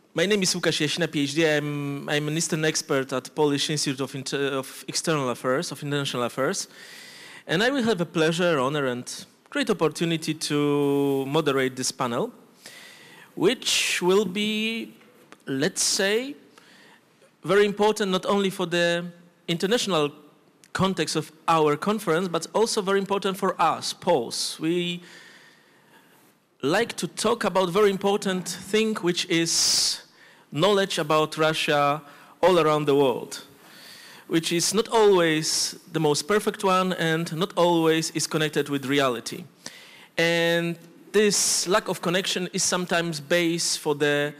my name is Łukasz, Jasina, PhD. I'm an Eastern expert at Polish Institute of External Affairs, of International Affairs. And I will have a pleasure, honor, and great opportunity to moderate this panel, which will be, let's say, very important not only for the international context of our conference, but also very important for us, Poles. We like to talk about very important thing, which is knowledge about Russia all around the world, which is not always the most perfect one and not always is connected with reality. And this lack of connection is sometimes base for the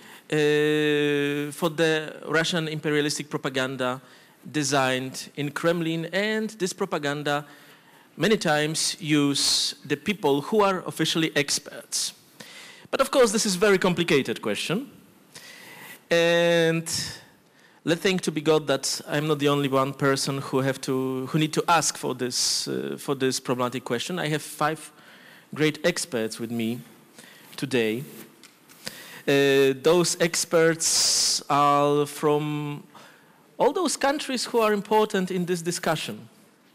Russian imperialistic propaganda designed in Kremlin, and this propaganda many times use the people who are officially experts. But of course, this is a very complicated question. And let's thank to be God that I'm not the only one person who need to ask for this problematic question. I have 5 great experts with me today. Those experts are from all those countries who are important in this discussion.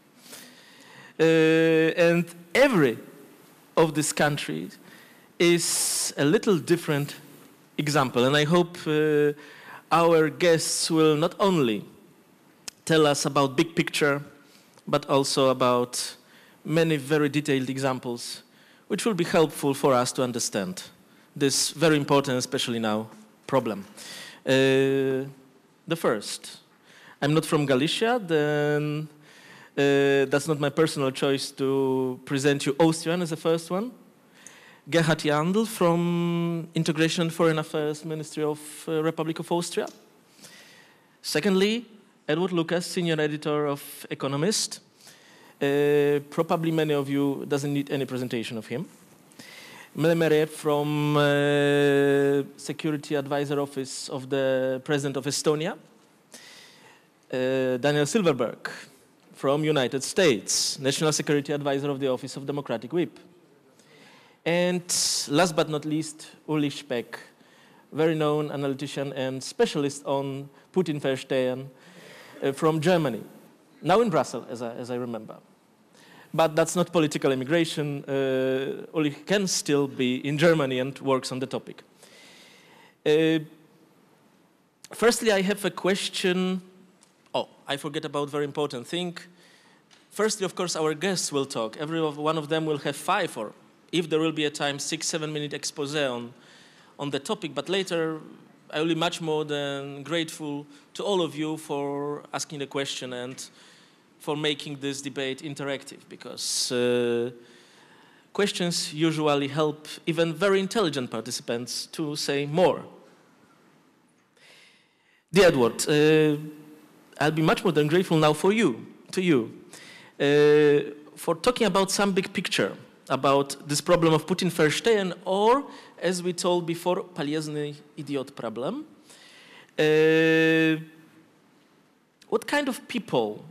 And every of these countries is a little different example. And I hope our guests will not only tell us about big picture, but also about many very detailed examples, which will be helpful for us to understand this very important, especially now, problem. The first, I'm not from Galicia, then that's not my personal choice to present you Austrian as the first one. Gerhard Jandl from Integration and Foreign Affairs Ministry of Republic of Austria. Secondly, Edward Łukasz, Senior Editor of Economist. Probably many of you doesn't need any presentation of him. Merle from Security Advisor Office of the President of Estonia. Daniel Silverberg from United States, National Security Advisor of the Office of Democratic Whip. And last but not least, Ulrich Speck, very known analytician and specialist on Putinverstehen from Germany, now in Brussels, as I remember. But that's not political immigration. Ulrich can still be in Germany and works on the topic. Firstly, I have a question. Oh, I forget about very important thing. Firstly, of course, our guests will talk. Every one of them will have 5 or, if there will be a time, 6-7 minute expose on the topic. But later, I will be much more than grateful to all of you for asking the question and for making this debate interactive, because questions usually help even very intelligent participants to say more. Dear Edward, I'll be much more than grateful now to you, for talking about some big picture, about this problem of Putinverstehen, or, as we told before, полезный idiot problem. What kind of people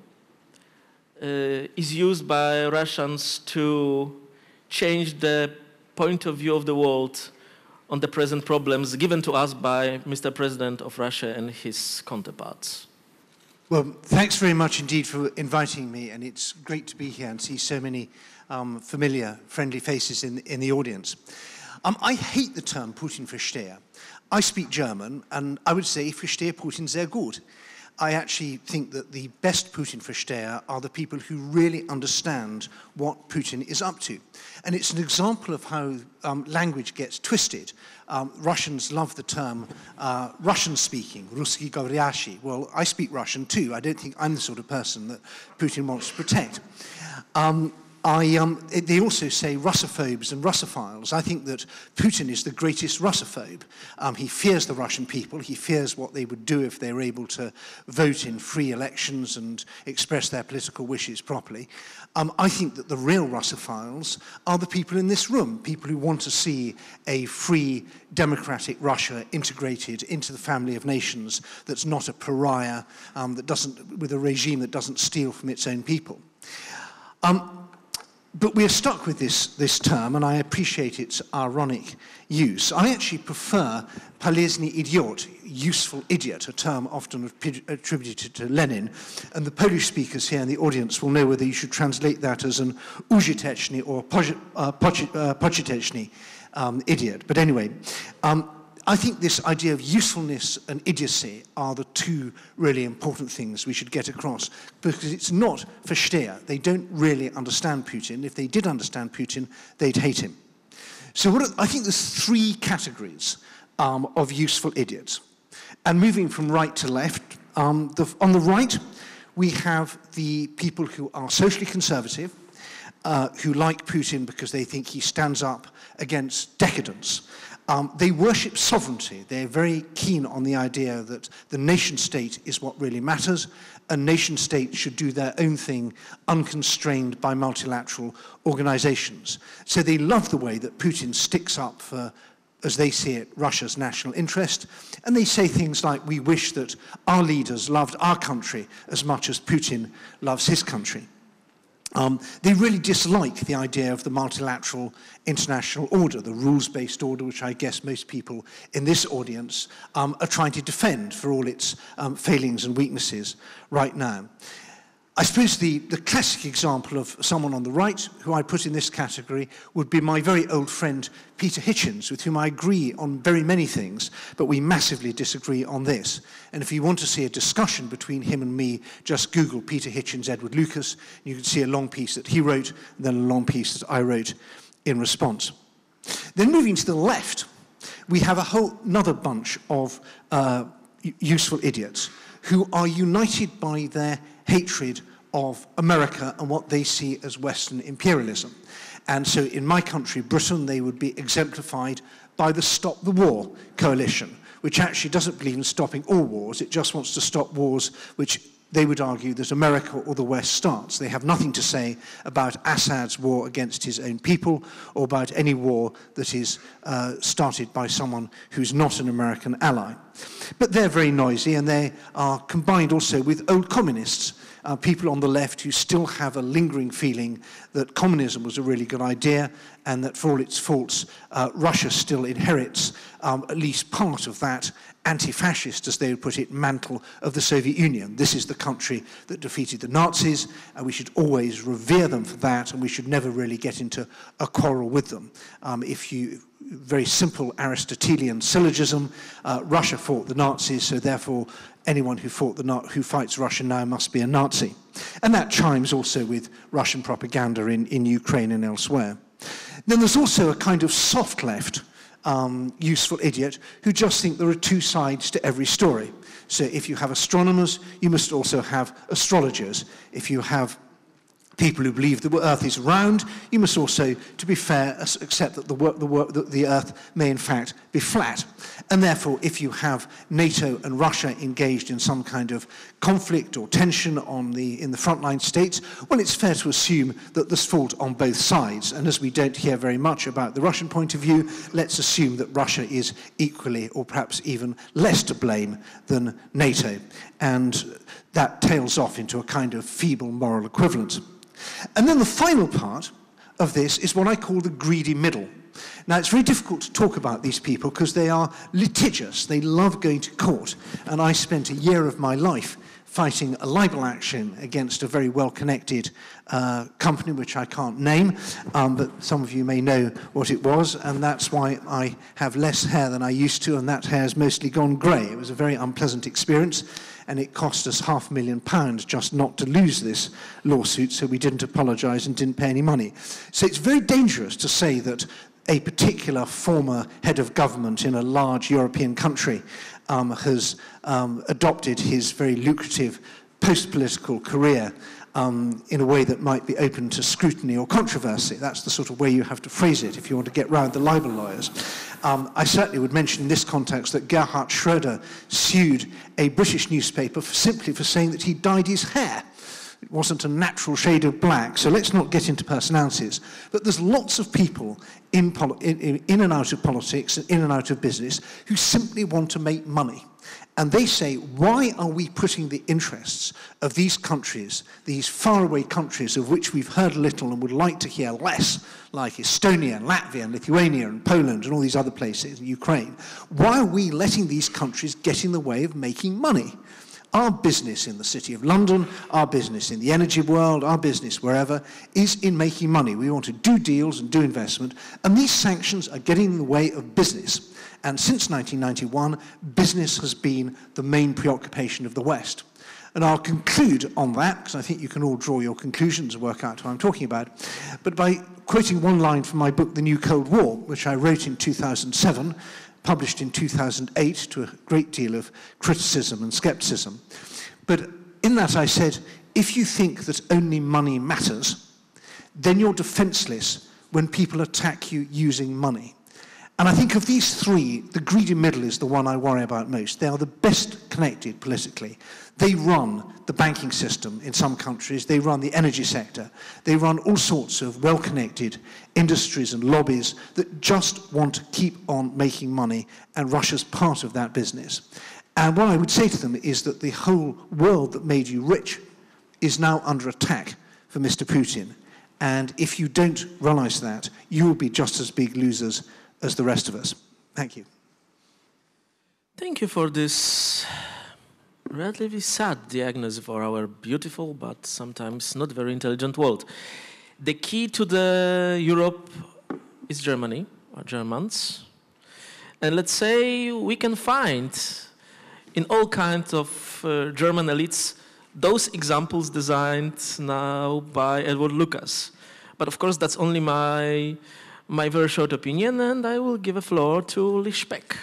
is used by Russians to change the point of view of the world on the present problems given to us by Mr. President of Russia and his counterparts? Well, thanks very much indeed for inviting me, and it's great to be here and see so many familiar, friendly faces in the audience. I hate the term Putinverstehen. I speak German, and I would say, ich verstehe Putin sehr gut. I actually think that the best Putinversteher are the people who really understand what Putin is up to. And it's an example of how language gets twisted. Russians love the term Russian-speaking, Ruski Govryashi. Well, I speak Russian too. I don't think I'm the sort of person that Putin wants to protect. They also say Russophobes and Russophiles. I think that Putin is the greatest Russophobe. He fears the Russian people. He fears what they would do if they were able to vote in free elections and express their political wishes properly. I think that the real Russophiles are the people in this room, people who want to see a free, democratic Russia integrated into the family of nations that's not a pariah, with a regime that doesn't steal from its own people. But we're stuck with this term, and I appreciate its ironic use. I actually prefer полезный idiot, useful idiot, a term often attributed to Lenin. And the Polish speakers here in the audience will know whether you should translate that as an użyteczny or poczyteczny idiot. But anyway, I think this idea of usefulness and idiocy are the two really important things we should get across, because it's not verstehen. They don't really understand Putin. If they did understand Putin, they'd hate him. So I think there's three categories of useful idiots. And moving from right to left, on the right, we have the people who are socially conservative, who like Putin because they think he stands up against decadence. They worship sovereignty. They're very keen on the idea that the nation-state is what really matters, and nation-states should do their own thing unconstrained by multilateral organizations. So they love the way that Putin sticks up for, as they see it, Russia's national interest, and they say things like, we wish that our leaders loved our country as much as Putin loves his country. They really dislike the idea of the multilateral international order, the rules-based order, which I guess most people in this audience are trying to defend for all its failings and weaknesses right now. I suppose the classic example of someone on the right, who I put in this category, would be my very old friend Peter Hitchens, with whom I agree on very many things, but we massively disagree on this. And if you want to see a discussion between him and me, just Google Peter Hitchens, Edward Lucas, and you can see a long piece that he wrote, and then a long piece that I wrote in response. Then moving to the left, we have a whole another bunch of useful idiots who are united by their hatred of America and what they see as Western imperialism. And so in my country, Britain, they would be exemplified by the Stop the War coalition, which actually doesn't believe in stopping all wars. It just wants to stop wars which they would argue that America or the West starts. They have nothing to say about Assad's war against his own people or about any war that is started by someone who's not an American ally. But they're very noisy, and they are combined also with old communists, people on the left who still have a lingering feeling that communism was a really good idea and that for all its faults, Russia still inherits at least part of that anti-fascist, as they would put it, mantle of the Soviet Union. This is the country that defeated the Nazis, and we should always revere them for that, and we should never really get into a quarrel with them. Very simple Aristotelian syllogism, Russia fought the Nazis, so therefore anyone who fights Russia now must be a Nazi. And that chimes also with Russian propaganda in Ukraine and elsewhere. Then there's also a kind of soft left useful idiot who just think there are two sides to every story. So if you have astronomers, you must also have astrologers. If you have people who believe the Earth is round, you must also, to be fair, accept that the Earth may in fact be flat. And therefore, if you have NATO and Russia engaged in some kind of conflict or tension in the frontline states, well, it's fair to assume that there's fault on both sides. And as we don't hear very much about the Russian point of view, let's assume that Russia is equally or perhaps even less to blame than NATO. And that tails off into a kind of feeble moral equivalence. And then the final part of this is what I call the greedy middle. Now, it's very difficult to talk about these people because they are litigious. They love going to court. And I spent a year of my life fighting a libel action against a very well-connected company, which I can't name, but some of you may know what it was, and that's why I have less hair than I used to, and that hair's mostly gone grey. It was a very unpleasant experience, and it cost us £500,000 just not to lose this lawsuit, so we didn't apologise and didn't pay any money. So it's very dangerous to say that a particular former head of government in a large European country has adopted his very lucrative post-political career in a way that might be open to scrutiny or controversy. That's the sort of way you have to phrase it if you want to get round the libel lawyers. I certainly would mention in this context that Gerhard sued a British newspaper simply for saying that he dyed his hair, It wasn't a natural shade of black, so let's not get into personalities. But there's lots of people in and out of politics, in and out of business, who simply want to make money. And they say, why are we putting the interests of these countries, these faraway countries of which we've heard little and would like to hear less, like Estonia and Latvia and Lithuania and Poland and all these other places, Ukraine, why are we letting these countries get in the way of making money? Our business in the City of London, our business in the energy world, our business wherever, is in making money. We want to do deals and do investment, and these sanctions are getting in the way of business. And since 1991, business has been the main preoccupation of the West. And I'll conclude on that, because I think you can all draw your conclusions and work out what I'm talking about, but by quoting one line from my book, The New Cold War, which I wrote in 2007, published in 2008 to a great deal of criticism and skepticism. But in that I said, if you think that only money matters, then you're defenseless when people attack you using money. And I think of these three, the greedy middle is the one I worry about most. They are the best connected politically. They run the banking system in some countries. They run the energy sector. They run all sorts of well-connected industries and lobbies that just want to keep on making money, and Russia's part of that business. And what I would say to them is that the whole world that made you rich is now under attack for Mr. Putin. And if you don't realize that, you will be just as big losers as the rest of us. Thank you. Thank you for this relatively sad diagnosis for our beautiful but sometimes not very intelligent world. The key to the Europe is Germany, or Germans. And let's say we can find in all kinds of German elites those examples designed now by Edward Lucas. But of course that's only my very short opinion, and I will give a floor to Ulrich Speck.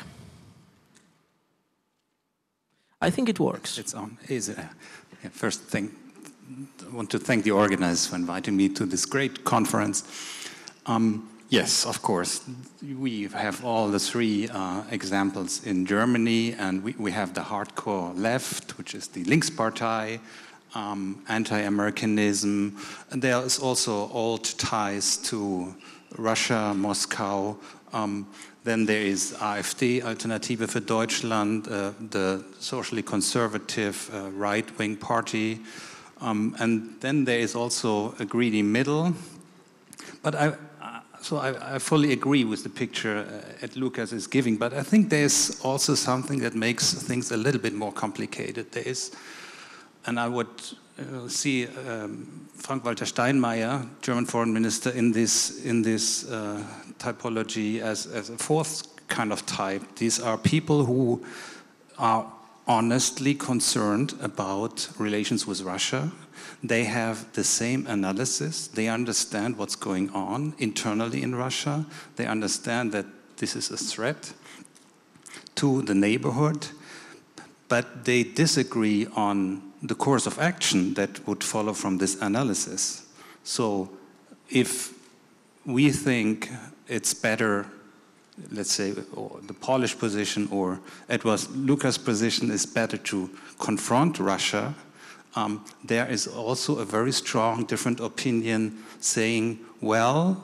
I think it works. It's on. First, I want to thank the organizers for inviting me to this great conference. Yes, of course, we have all the three examples in Germany, and we have the hardcore left, which is the Linkspartei, anti-Americanism, and there is also old ties to Russia, Moscow. Then there is AfD, Alternative für Deutschland, the socially conservative right-wing party. And then there is also a greedy middle. But I fully agree with the picture Ed Lucas is giving, but I think there's also something that makes things a little bit more complicated. There is, and I would see Frank-Walter Steinmeier, German foreign minister, in this typology as a fourth kind of type. These are people who are honestly concerned about relations with Russia. They have the same analysis. They understand what's going on internally in Russia. They understand that this is a threat to the neighborhood, but they disagree on the course of action that would follow from this analysis. So if we think it's better, let's say, the Polish position or Edward Lucas' position is better to confront Russia, there is also a very strong different opinion saying, well,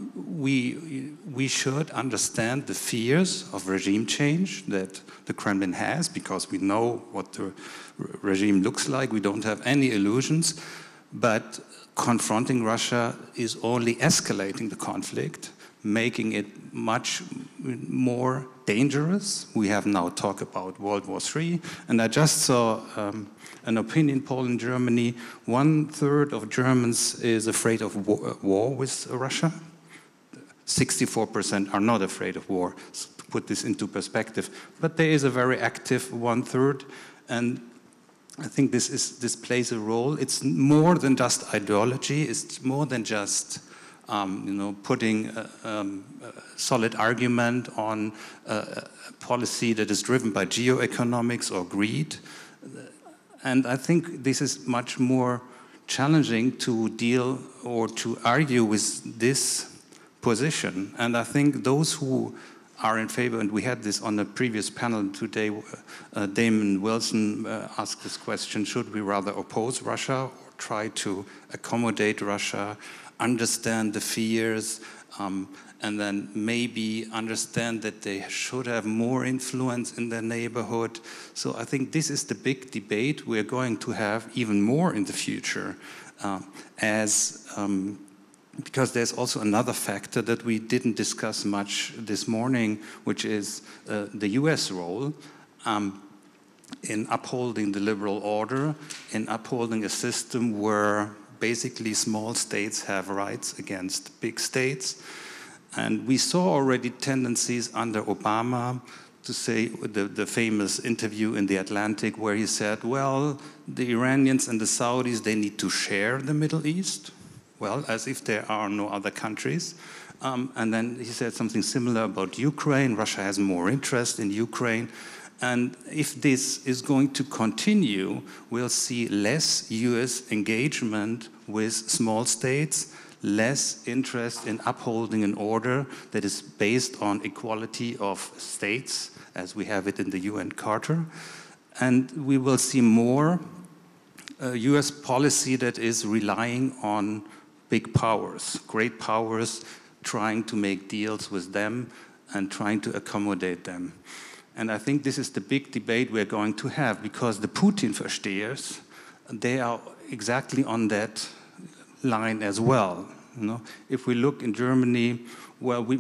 we should understand the fears of regime change that the Kremlin has, because we know what the regime looks like. We don't have any illusions, but confronting Russia is only escalating the conflict, making it much more dangerous. We have now talked about World War III, and I just saw an opinion poll in Germany. 1/3 of Germans is afraid of war with Russia. 64% are not afraid of war, to put this into perspective. But there is a very active 1/3, and I think this plays a role. It's more than just ideology. It's more than just putting a solid argument on a policy that is driven by geoeconomics or greed. And I think this is much more challenging to deal or to argue with this position. And I think those who are in favor, and we had this on the previous panel today, Damon Wilson asked this question, should we rather oppose Russia or try to accommodate Russia, understand the fears, and then maybe understand that they should have more influence in their neighborhood. So I think this is the big debate we're going to have even more in the future, because there's also another factor that we didn't discuss much this morning, which is the US role in upholding the liberal order, in upholding a system where basically small states have rights against big states. And we saw already tendencies under Obama to say, the famous interview in The Atlantic where he said, well, the Iranians and the Saudis, they need to share the Middle East. Well, as if there are no other countries. And then he said something similar about Ukraine. Russia has more interest in Ukraine. And if this is going to continue, we'll see less US engagement with small states, less interest in upholding an order that is based on equality of states, as we have it in the UN Charter. And we will see more US policy that is relying on big powers, great powers, trying to make deals with them and trying to accommodate them. And I think this is the big debate we're going to have, because the Putinverstehers, they are exactly on that line as well. You know, if we look in Germany, well, we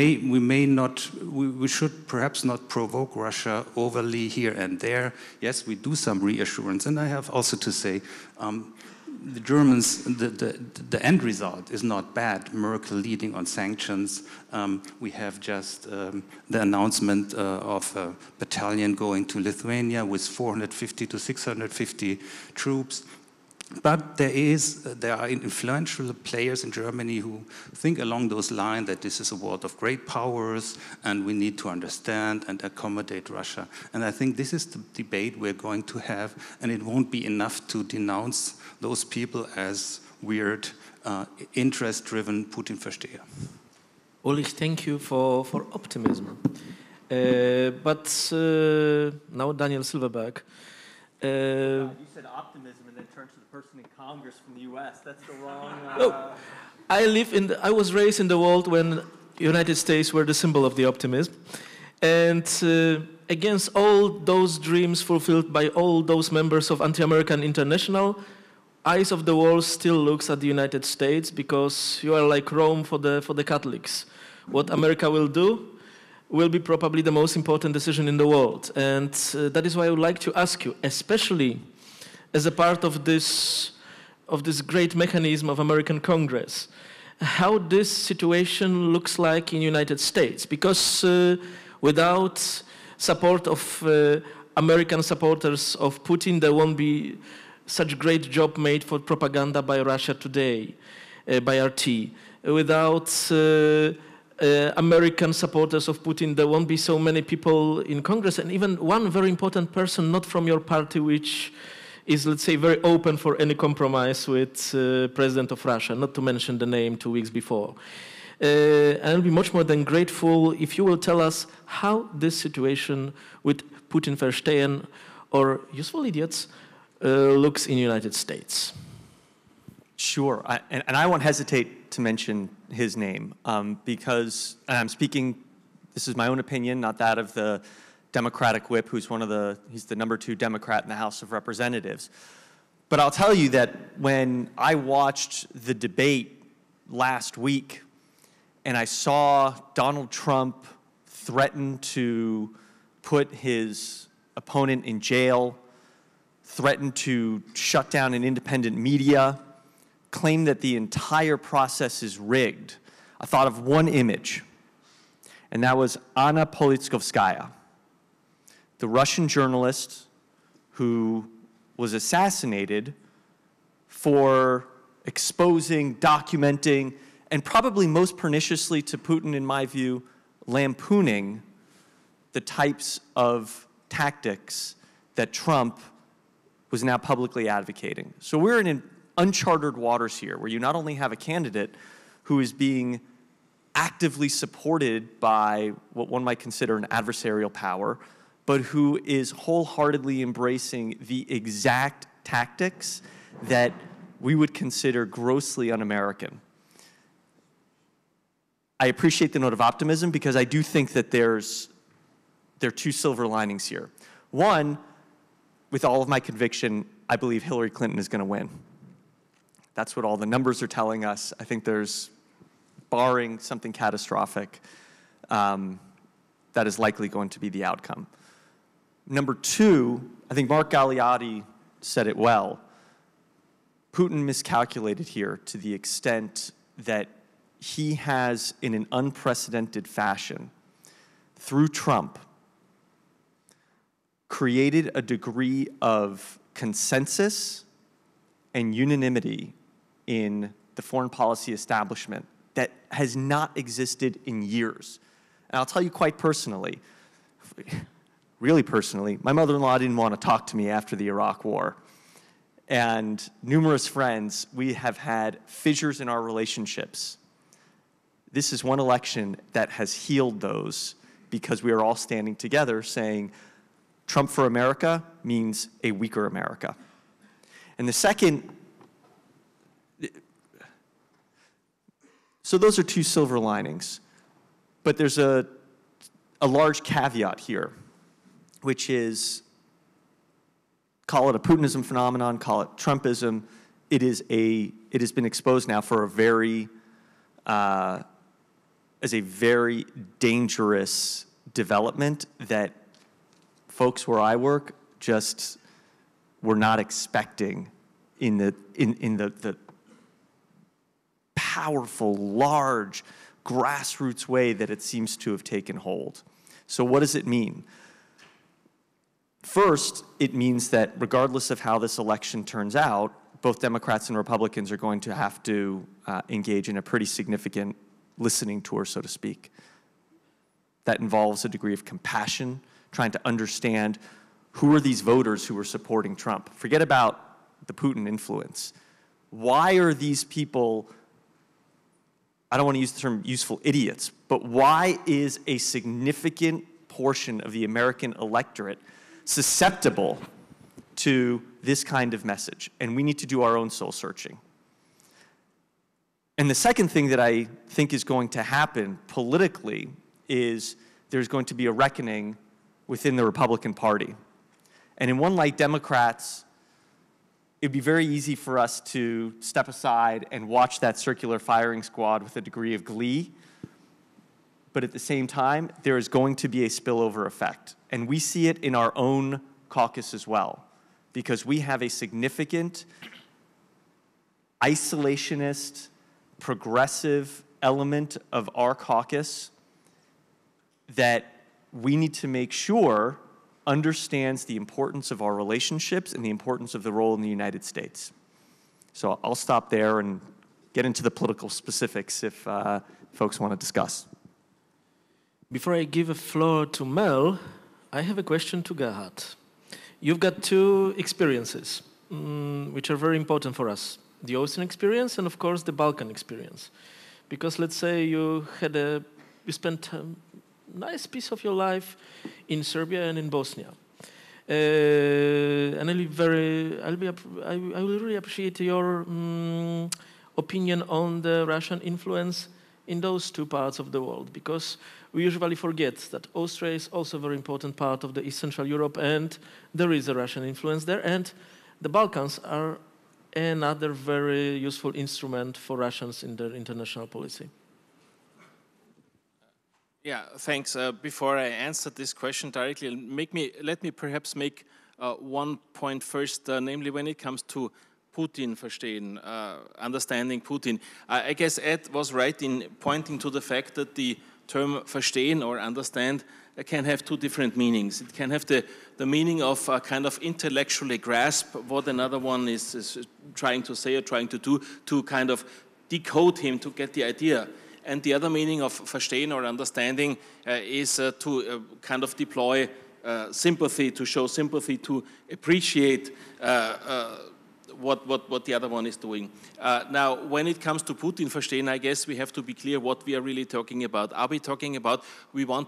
should perhaps not provoke Russia overly here and there. Yes, we do some reassurance, and I have also to say, the Germans, the end result is not bad. Merle leading on sanctions. We have just the announcement of a battalion going to Lithuania with 450 to 650 troops. But there are influential players in Germany who think along those lines that this is a world of great powers and we need to understand and accommodate Russia. And I think this is the debate we're going to have, and it won't be enough to denounce those people as weird, interest-driven Putinversteher. Ulrich, thank you for optimism. But now Daniel Silverberg. You said optimism and then turned to the person in Congress from the U.S. That's the wrong... I was raised in the world when United States were the symbol of the optimism. And against all those dreams fulfilled by all those members of Anti-American International, eyes of the world still looks at the United States, because you are like Rome for the Catholics. What America will do will be probably the most important decision in the world. And that is why I would like to ask you, especially as a part of this great mechanism of American Congress, how this situation looks like in the United States. Because without support of American supporters of Putin, there won't be such great job made for propaganda by Russia today, by RT. Without American supporters of Putin, there won't be so many people in Congress, and even one very important person not from your party, which is, let's say, very open for any compromise with President of Russia, not to mention the name 2 weeks before. And I'll be much more than grateful if you will tell us how this situation with Putinverstehen, or useful idiots, looks in the United States. Sure, and I won't hesitate to mention his name because, and I'm speaking, this is my own opinion, not that of the Democratic whip, he's the number 2 Democrat in the House of Representatives. But I'll tell you that when I watched the debate last week and I saw Donald Trump threaten to put his opponent in jail, threaten to shut down an independent media, claim that the entire process is rigged, I thought of one image, and that was Anna Politkovskaya, the Russian journalist who was assassinated for exposing, documenting, and probably most perniciously to Putin, in my view, lampooning the types of tactics that Trump was now publicly advocating. So we're in uncharted waters here, where you not only have a candidate who is being actively supported by what one might consider an adversarial power, but who is wholeheartedly embracing the exact tactics that we would consider grossly un-American. I appreciate the note of optimism because I do think that there are two silver linings here. One, with all of my conviction, I believe Hillary Clinton is going to win. That's what all the numbers are telling us. I think there's, barring something catastrophic, that is likely going to be the outcome. Number two, I think Mark Galeotti said it well. Putin miscalculated here to the extent that he has, in an unprecedented fashion, through Trump, created a degree of consensus and unanimity in the foreign policy establishment that has not existed in years. And I'll tell you quite personally, really personally, my mother-in-law didn't want to talk to me after the Iraq War. And numerous friends, we have had fissures in our relationships. This is one election that has healed those because we are all standing together saying, Trump for America means a weaker America. And the second, so those are two silver linings. But there's a large caveat here, which is, call it a Putinism phenomenon, call it Trumpism. It has been exposed now for as a very dangerous development that folks where I work just were not expecting in the powerful, large, grassroots way that it seems to have taken hold. So what does it mean? First, it means that regardless of how this election turns out, both Democrats and Republicans are going to have to engage in a pretty significant listening tour, so to speak. That involves a degree of compassion, trying to understand who are these voters who are supporting Trump. Forget about the Putin influence. Why are these people, I don't want to use the term useful idiots, but why is a significant portion of the American electorate susceptible to this kind of message? And we need to do our own soul searching. And the second thing that I think is going to happen politically is there's going to be a reckoning within the Republican Party. And in one light, Democrats, it'd be very easy for us to step aside and watch that circular firing squad with a degree of glee. But at the same time, there is going to be a spillover effect. And we see it in our own caucus as well, because we have a significant isolationist, progressive element of our caucus that we need to make sure understands the importance of our relationships and the importance of the role in the United States. So I'll stop there and get into the political specifics if folks want to discuss. Before I give a floor to Merle, I have a question to Gerhard. You've got two experiences which are very important for us. The Austrian experience and, of course, the Balkan experience. Because let's say you spent a nice piece of your life in Serbia and in Bosnia. And I will really appreciate your opinion on the Russian influence in those two parts of the world, because we usually forget that Austria is also a very important part of the East Central Europe, and there is a Russian influence there, and the Balkans are another very useful instrument for Russians in their international policy. Yeah, thanks. Before I answer this question directly, let me perhaps make one point first, namely when it comes to Putinverstehen, understanding Putin. I guess Ed was right in pointing to the fact that the term verstehen or understand can have two different meanings. It can have the meaning of kind of intellectually grasp what another one is trying to say or trying to do, to kind of decode him, to get the idea. And the other meaning of verstehen or understanding is to kind of deploy sympathy, to show sympathy, to appreciate what the other one is doing. Now, when it comes to Putinverstehen, I guess we have to be clear what we are really talking about. Are we talking about we want to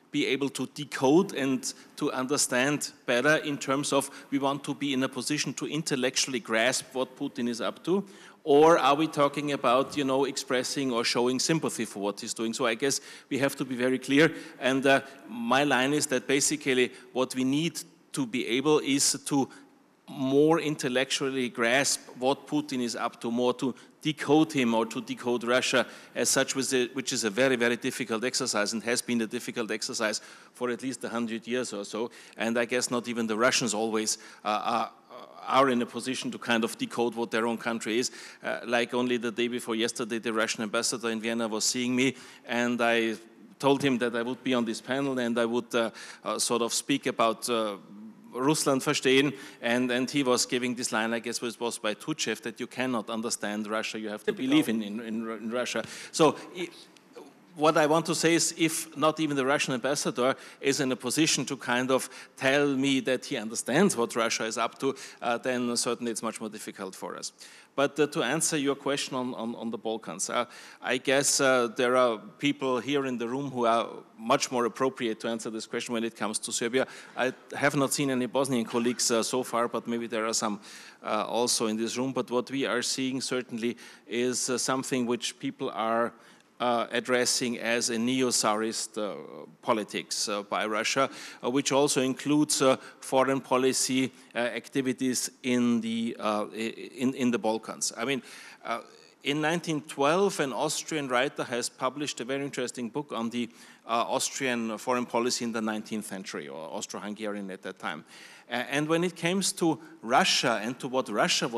be able to decode and to understand better in terms of we want to be in a position to intellectually grasp what Putin is up to? Or are we talking about, expressing or showing sympathy for what he's doing? So I guess we have to be very clear. And my line is that basically what we need to be able is to more intellectually grasp what Putin is up to, more to decode him or to decode Russia as such, which is a very, very difficult exercise and has been a difficult exercise for at least 100 years or so. And I guess not even the Russians always are in a position to kind of decode what their own country is. Like only the day before yesterday, the Russian ambassador in Vienna was seeing me, and I told him that I would be on this panel and I would sort of speak about Russlandverstehen, and he was giving this line, I guess it was by Tuchev, that you cannot understand Russia, you have to believe in Russia. So what I want to say is, if not even the Russian ambassador is in a position to kind of tell me that he understands what Russia is up to, then certainly it's much more difficult for us. But to answer your question on the Balkans, I guess there are people here in the room who are much more appropriate to answer this question when it comes to Serbia. I have not seen any Bosnian colleagues so far, but maybe there are some also in this room. But what we are seeing certainly is something which people are addressing as a neo-Tsarist politics by Russia, which also includes foreign policy activities in the Balkans. I mean, in 1912, an Austrian writer has published a very interesting book on the Austrian foreign policy in the 19th century, or Austro-Hungarian at that time. And when it comes to Russia and to what Russia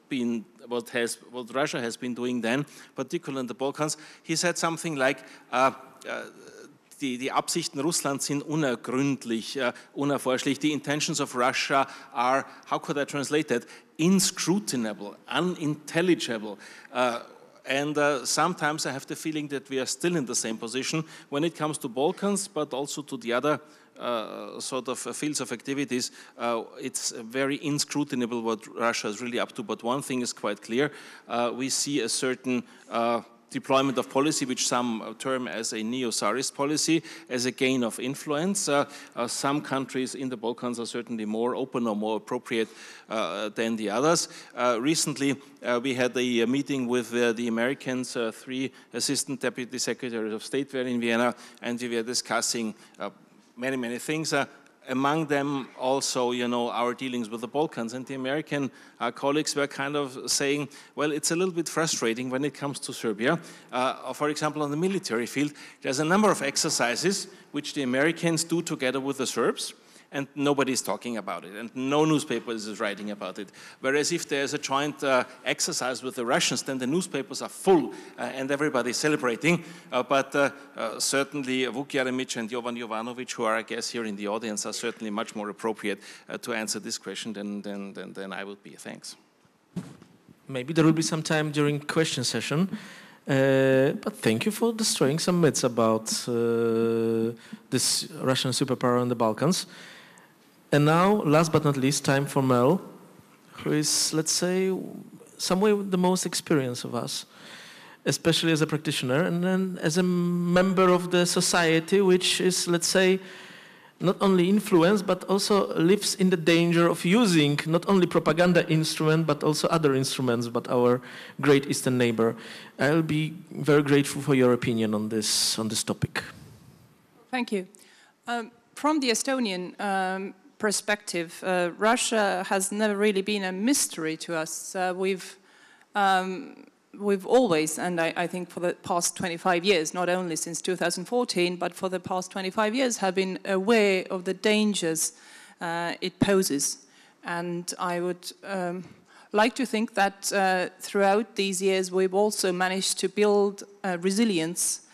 has been doing then, particularly in the Balkans, he said something like, die Absichten Russlands sind unergründlich, unerforschlich. The intentions of Russia are, how could I translate that? Inscrutinable, unintelligible. And sometimes I have the feeling that we are still in the same position when it comes to Balkans, but also to the other sort of fields of activities. It's very inscrutinable what Russia is really up to, but one thing is quite clear. We see a certain deployment of policy, which some term as a neo-Tsarist policy, as a gain of influence. Some countries in the Balkans are certainly more open or more appropriate than the others. Recently, we had a meeting with the Americans, 3 assistant deputy secretaries of state were in Vienna, and we were discussing many things. Among them also, our dealings with the Balkans. And the American colleagues were kind of saying, well, it's a little bit frustrating when it comes to Serbia. For example, on the military field, there's a number of exercises which the Americans do together with the Serbs, and nobody's talking about it, and no newspaper is writing about it. Whereas if there's a joint exercise with the Russians, then the newspapers are full and everybody's celebrating. But certainly Vuk Jeremic and Jovan Jovanovic, who are, I guess, here in the audience, are certainly much more appropriate to answer this question than I would be. Thanks. Maybe there will be some time during question session. But thank you for destroying some myths about this Russian superpower in the Balkans. And now, last but not least, time for Merle, who is, let's say, some way the most experienced of us, especially as a practitioner and then as a member of the society, which is, let's say, not only influenced, but also lives in the danger of using not only propaganda instrument, but also other instruments, but our great Eastern neighbor. I'll be very grateful for your opinion on this topic. Thank you. From the Estonian perspective, Russia has never really been a mystery to us. We've always, and I think for the past 25 years, not only since 2014, but for the past 25 years, have been aware of the dangers it poses. And I would like to think that throughout these years, we've also managed to build resilience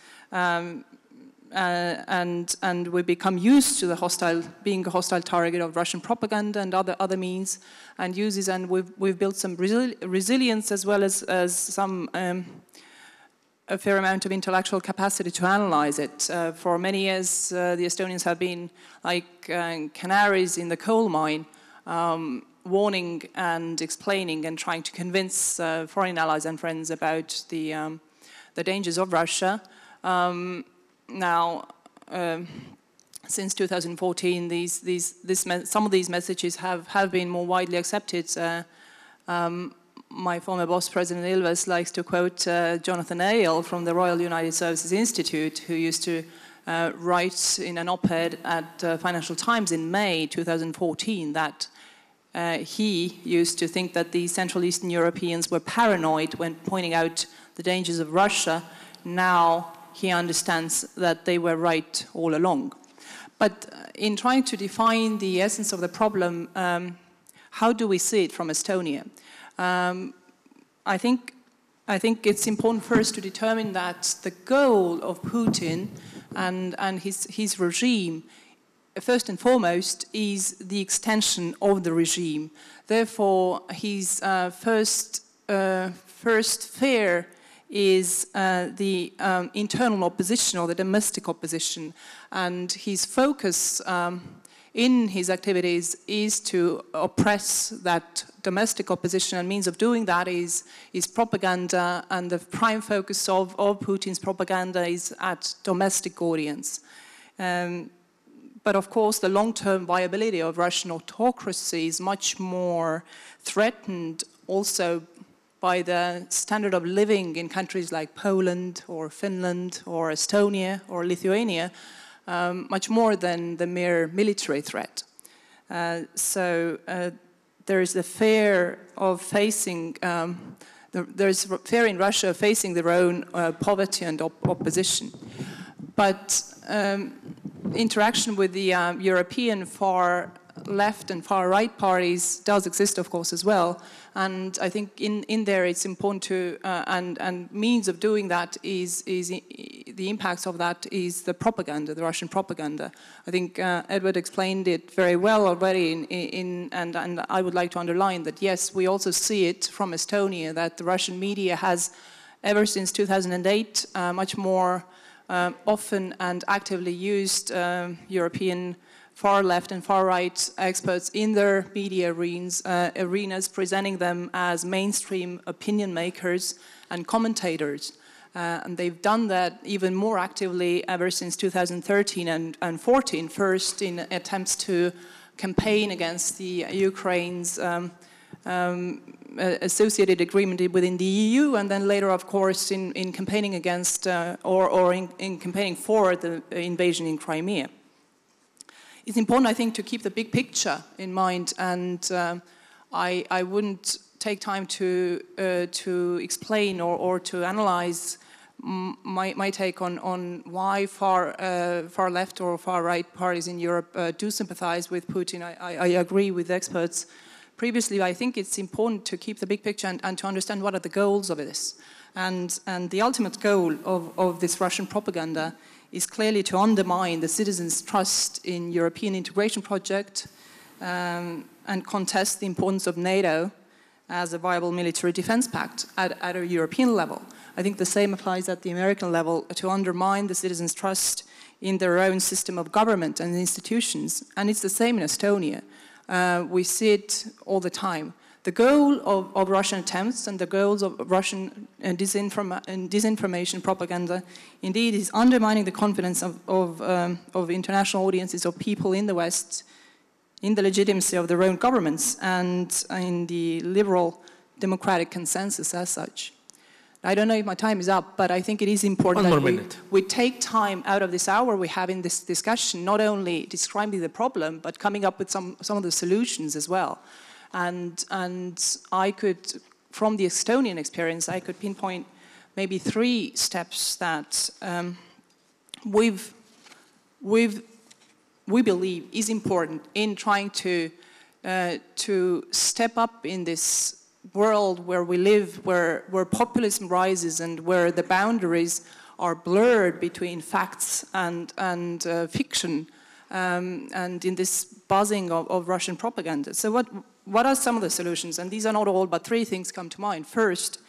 and we become used to the being a hostile target of Russian propaganda and other means and uses, and we've built some resilience as well as some a fair amount of intellectual capacity to analyze it. For many years, the Estonians have been like canaries in the coal mine, warning and explaining and trying to convince foreign allies and friends about the dangers of Russia. Now, since 2014, some of these messages have been more widely accepted. My former boss, President Ilves, likes to quote Jonathan Eyal from the Royal United Services Institute, who used to write in an op-ed at Financial Times in May 2014 that he used to think that the Central Eastern Europeans were paranoid when pointing out the dangers of Russia. Now he understands that they were right all along. But in trying to define the essence of the problem, how do we see it from Estonia? I think it's important first to determine that the goal of Putin and his regime, first and foremost, is the extension of the regime. Therefore, his first fear is the internal opposition or the domestic opposition, and his focus in his activities is to oppress that domestic opposition, and means of doing that is propaganda, and the prime focus of Putin's propaganda is at domestic audience. But of course, the long-term viability of Russian autocracy is much more threatened also by the standard of living in countries like Poland or Finland or Estonia or Lithuania, much more than the mere military threat. So there is the fear of facing, there's fear in Russia facing their own poverty and opposition. But interaction with the European far left and far right parties does exist, of course, as well. And I think in there it's important to, and means of doing that is the impacts of that is the propaganda, the Russian propaganda. I think Edward explained it very well already and I would like to underline that, yes, we also see it from Estonia, that the Russian media has, ever since 2008, much more often and actively used European far left and far right experts in their media arenas, presenting them as mainstream opinion makers and commentators. And they've done that even more actively ever since 2013 and 14, first in attempts to campaign against the Ukraine's associated agreement within the EU, and then later, of course, in campaigning against or in campaigning for the invasion in Crimea. It's important, I think, to keep the big picture in mind, and I wouldn't take time to explain or to analyze my take on why far left or far right parties in Europe do sympathize with Putin. I agree with experts previously. I think it's important to keep the big picture and to understand what are the goals of this. And the ultimate goal of this Russian propaganda is clearly to undermine the citizens' trust in European integration project and contest the importance of NATO as a viable military defense pact at a European level. I think the same applies at the American level, to undermine the citizens' trust in their own system of government and institutions. And it's the same in Estonia. We see it all the time. The goal of Russian attempts and the goals of Russian disinformation propaganda indeed is undermining the confidence of international audiences, of people in the West, in the legitimacy of their own governments and in the liberal democratic consensus as such. I don't know if my time is up, but I think it is important that we take time out of this hour we have in this discussion, not only describing the problem, but coming up with some of the solutions as well. And I could, from the Estonian experience, I could pinpoint maybe 3 steps that we believe is important in trying to step up in this world where we live, where populism rises and where the boundaries are blurred between facts and fiction, and in this buzzing of Russian propaganda. So what are some of the solutions? And these are not all, but 3 things come to mind. First,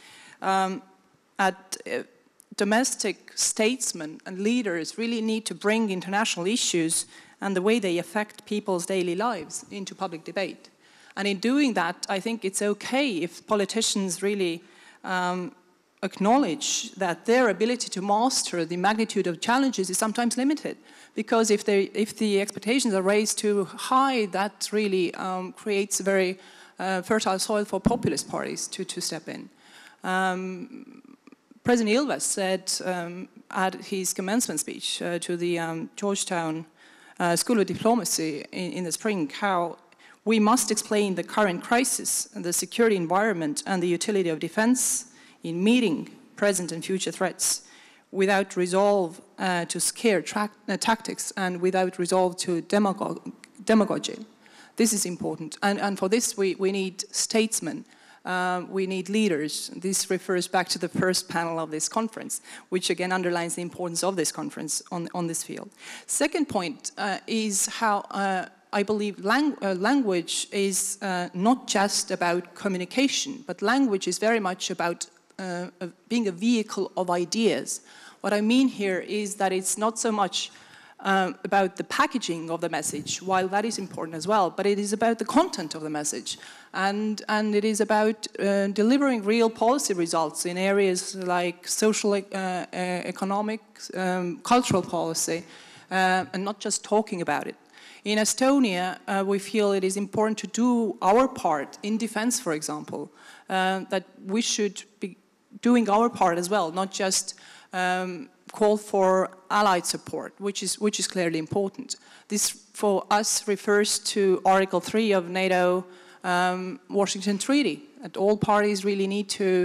domestic statesmen and leaders really need to bring international issues and the way they affect people's daily lives into public debate. And in doing that, I think it's okay if politicians really acknowledge that their ability to master the magnitude of challenges is sometimes limited. Because if the expectations are raised too high, that really creates a very fertile soil for populist parties to step in. President Ilves said at his commencement speech to the Georgetown School of Diplomacy in the spring how we must explain the current crisis, the security environment, and the utility of defense in meeting present and future threats without resolve to scare tactics and without resolve to demagogy. This is important. And for this, we need statesmen. We need leaders. This refers back to the first panel of this conference, which again underlines the importance of this conference on this field. Second point is how I believe language is not just about communication, but language is very much about being a vehicle of ideas. What I mean here is that it's not so much about the packaging of the message, while that is important as well, but it is about the content of the message. And it is about delivering real policy results in areas like social, economic, cultural policy, and not just talking about it. In Estonia, we feel it is important to do our part in defense, for example, that we should be doing our part as well, not just call for allied support, which is clearly important. This, for us, refers to Article 3 of NATO Washington Treaty, that all parties really need to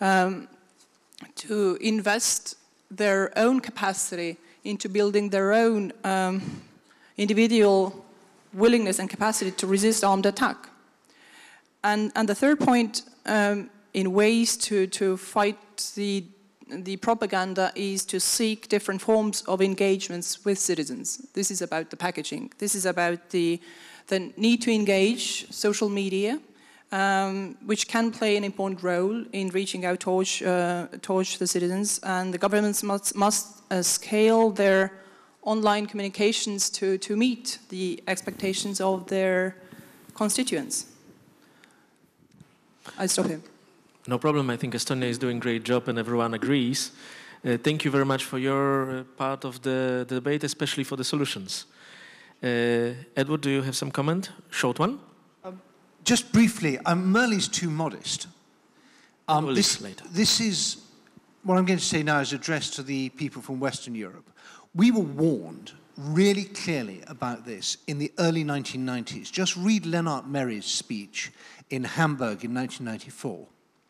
invest their own capacity into building their own individual willingness and capacity to resist armed attack. And the third point, in ways to fight the propaganda, is to seek different forms of engagements with citizens. This is about the packaging. This is about the need to engage social media, which can play an important role in reaching out towards the citizens, and the governments must scale their online communications to meet the expectations of their constituents. I stop here. No problem. I think Estonia is doing a great job and everyone agrees. Thank you very much for your part of the debate, especially for the solutions. Edward, do you have some comment? Short one? Just briefly, Merle is too modest. This is, what I'm going to say now is addressed to the people from Western Europe. We were warned really clearly about this in the early 1990s. Just read Lennart Meri's speech in Hamburg in 1994.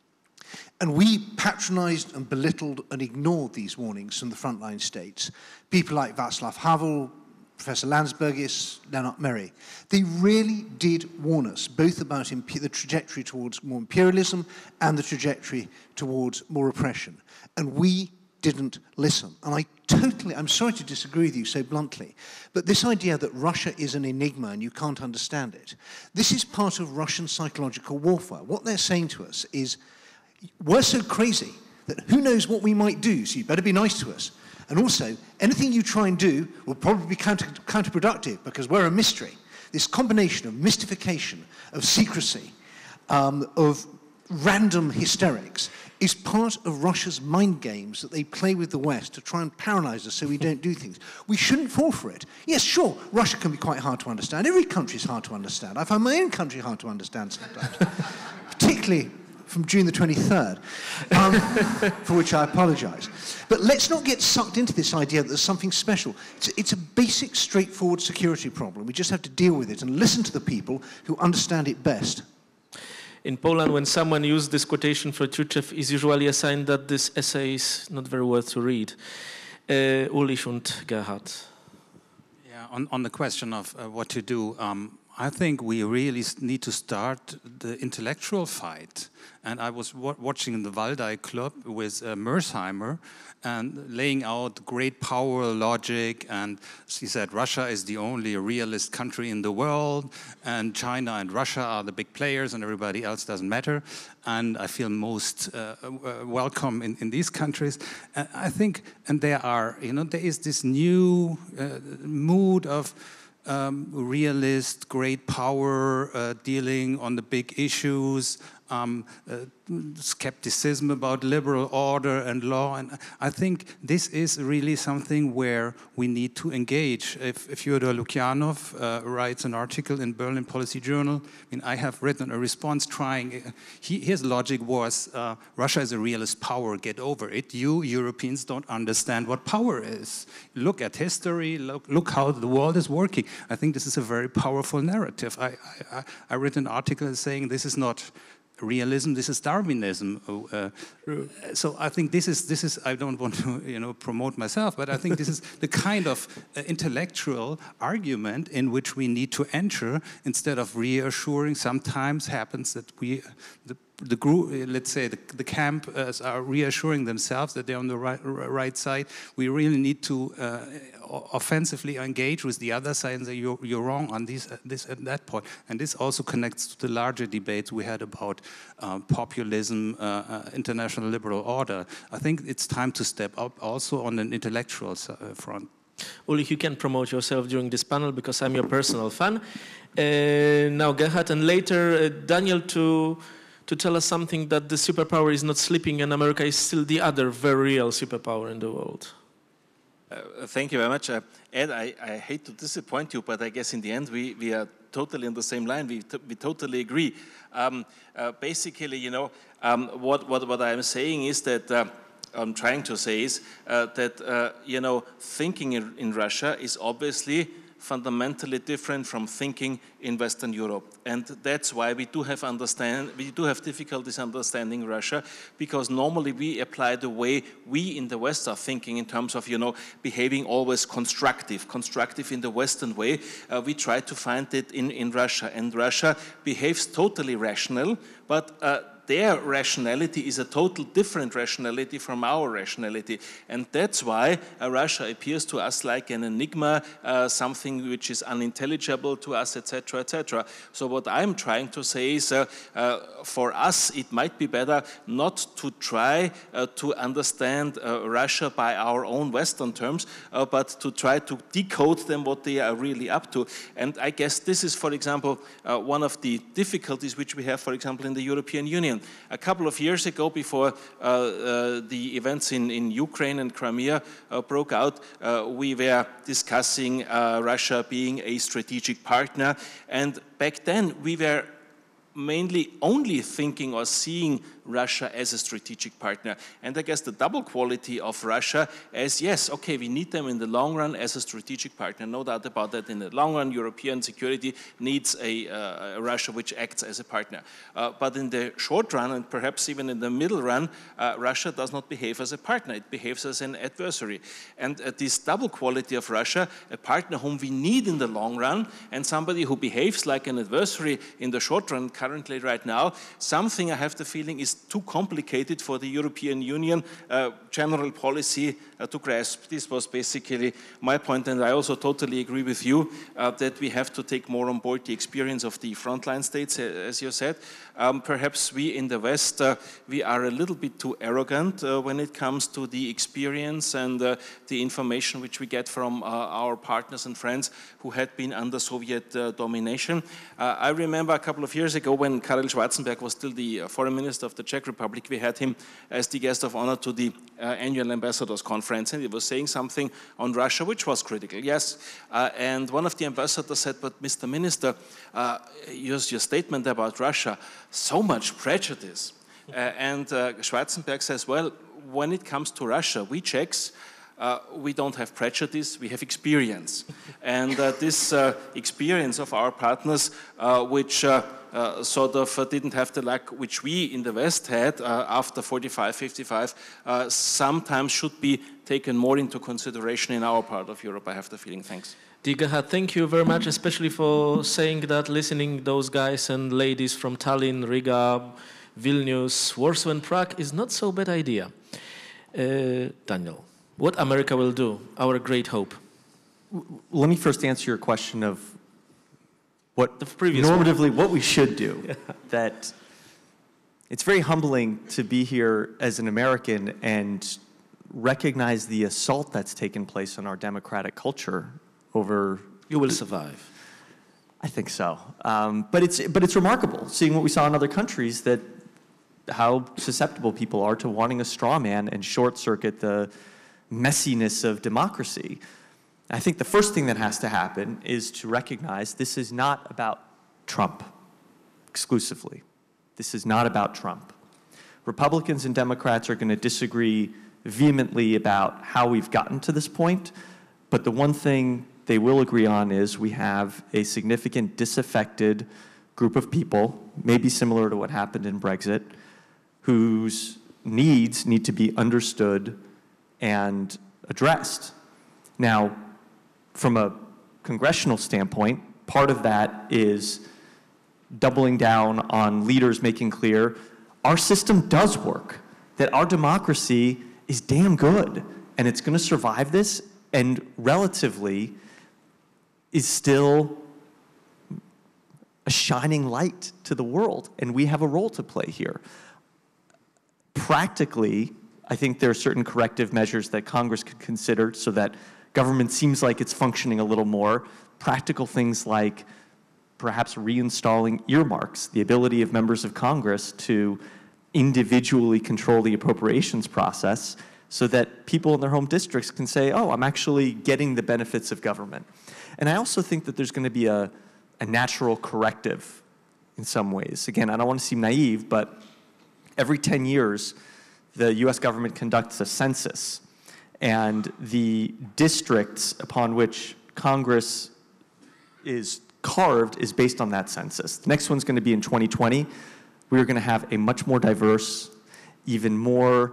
And we patronized and belittled and ignored these warnings from the frontline states. People like Václav Havel, Professor Landsbergis, Lennart Meri. They really did warn us, both about the trajectory towards more imperialism and the trajectory towards more oppression. And we didn't listen. And I'm sorry to disagree with you so bluntly, but this idea that Russia is an enigma and you can't understand it, this is part of Russian psychological warfare. What they're saying to us is, we're so crazy that who knows what we might do, so you better be nice to us. And also, anything you try and do will probably be counterproductive because we're a mystery. This combination of mystification, of secrecy, of random hysterics is part of Russia's mind games that they play with the West to try and paralyze us so we don't do things. We shouldn't fall for it. Yes, sure, Russia can be quite hard to understand. Every country is hard to understand. I find my own country hard to understand sometimes, particularly from June the 23rd, for which I apologize. But let's not get sucked into this idea that there's something special. It's a basic, straightforward security problem. We just have to deal with it and listen to the people who understand it best. In Poland, when someone used this quotation for Tjuchev, is usually a sign that this essay is not very worth to read. Ulrich and Gerhard. Yeah, on the question of what to do, I think we really need to start the intellectual fight. And I was watching the Waldai Club with Mersheimer and laying out great power logic. And she said Russia is the only realist country in the world, and China and Russia are the big players, and everybody else doesn't matter. And I feel most welcome in these countries. I think, and there is this new mood of realist, great power, dealing on the big issues. skepticism about liberal order and law. And I think this is really something where we need to engage. If Fyodor Lukyanov writes an article in Berlin Policy Journal, I mean, I have written a response trying, his logic was, Russia is a realist power, get over it. You Europeans don't understand what power is. Look at history, look how the world is working. I think this is a very powerful narrative. I read an article saying this is not realism, this is Darwinism. So I think this is I don't want to promote myself, but I think this is the kind of intellectual argument in which we need to enter instead of reassuring. Sometimes happens that the group, let's say the camp are reassuring themselves that they're on the right side. We really need to offensively engage with the other side and say you're wrong on this and that point. And this also connects to the larger debates we had about populism, international liberal order. I think it's time to step up also on an intellectual front. Ulrich, you can promote yourself during this panel because I'm your personal fan. Now Gerhard, and later Daniel to tell us something that the superpower is not sleeping and America is still the other very real superpower in the world. Thank you very much. Ed, I hate to disappoint you, but I guess in the end we are totally on the same line. We totally agree. Basically, what I'm saying is that I'm trying to say is that thinking in Russia is obviously fundamentally different from thinking in Western Europe, and that's why we do have difficulties understanding Russia, because normally we apply the way we in the West are thinking in terms of behaving always constructive in the Western way. We try to find it in Russia, and Russia behaves totally rational, but their rationality is a total different rationality from our rationality. And that's why Russia appears to us like an enigma, something which is unintelligible to us, etc., etc. So what I'm trying to say is, for us, it might be better not to try to understand Russia by our own Western terms, but to try to decode them, what they are really up to. And I guess this is, for example, one of the difficulties which we have, for example, in the European Union. A couple of years ago, before the events in Ukraine and Crimea broke out, we were discussing Russia being a strategic partner. And back then, we were mainly only thinking or seeing Russia as a strategic partner. And I guess the double quality of Russia as, yes, okay, we need them in the long run as a strategic partner. No doubt about that. In the long run, European security needs a Russia which acts as a partner. But in the short run, and perhaps even in the middle run, Russia does not behave as a partner. It behaves as an adversary. And this double quality of Russia, a partner whom we need in the long run, and somebody who behaves like an adversary in the short run currently right now, something I have the feeling is too complicated for the European Union general policy to grasp. This was basically my point, and I also totally agree with you that we have to take more on board the experience of the frontline states, as you said. Perhaps we in the West, we are a little bit too arrogant when it comes to the experience and the information which we get from our partners and friends who had been under Soviet domination. I remember a couple of years ago when Karel Schwarzenberg was still the foreign minister of the Czech Republic, we had him as the guest of honor to the annual ambassadors conference, and he was saying something on Russia which was critical, yes. And one of the ambassadors said, but Mr. Minister, your statement about Russia, so much prejudice. And Schwarzenberg says, well, when it comes to Russia, we Czechs, we don't have prejudice, we have experience. And this experience of our partners, which sort of didn't have the luck which we in the West had after 45, 55, sometimes should be taken more into consideration in our part of Europe, I have the feeling. Thanks. Dear Gerhard, thank you very much, especially for saying that listening those guys and ladies from Tallinn, Riga, Vilnius, Warsaw and Prague is not so bad idea. Daniel, what America will do, our great hope? Let me first answer your question of what normatively what we should do. Yeah. That it's very humbling to be here as an American and recognize the assault that's taken place on our democratic culture over. You will survive. I think so. But it's remarkable seeing what we saw in other countries, that how susceptible people are to wanting a straw man and short circuit the messiness of democracy. I think the first thing that has to happen is to recognize this is not about Trump exclusively. This is not about Trump. Republicans and Democrats are going to disagree vehemently about how we've gotten to this point, but the one thing they will agree on is we have a significant disaffected group of people, maybe similar to what happened in Brexit, whose needs need to be understood and addressed. Now, from a congressional standpoint, part of that is doubling down on leaders making clear our system does work, that our democracy is damn good, and it's going to survive this, and relatively is still a shining light to the world, and we have a role to play here. Practically, I think there are certain corrective measures that Congress could consider so that government seems like it's functioning a little more. Practical things like perhaps reinstalling earmarks, the ability of members of Congress to individually control the appropriations process so that people in their home districts can say, oh, I'm actually getting the benefits of government. And I also think that there's going to be a natural corrective in some ways. Again, I don't want to seem naive, but every 10 years, the US government conducts a census, and the districts upon which Congress is carved is based on that census. The next one's going to be in 2020. We're going to have a much more diverse, even more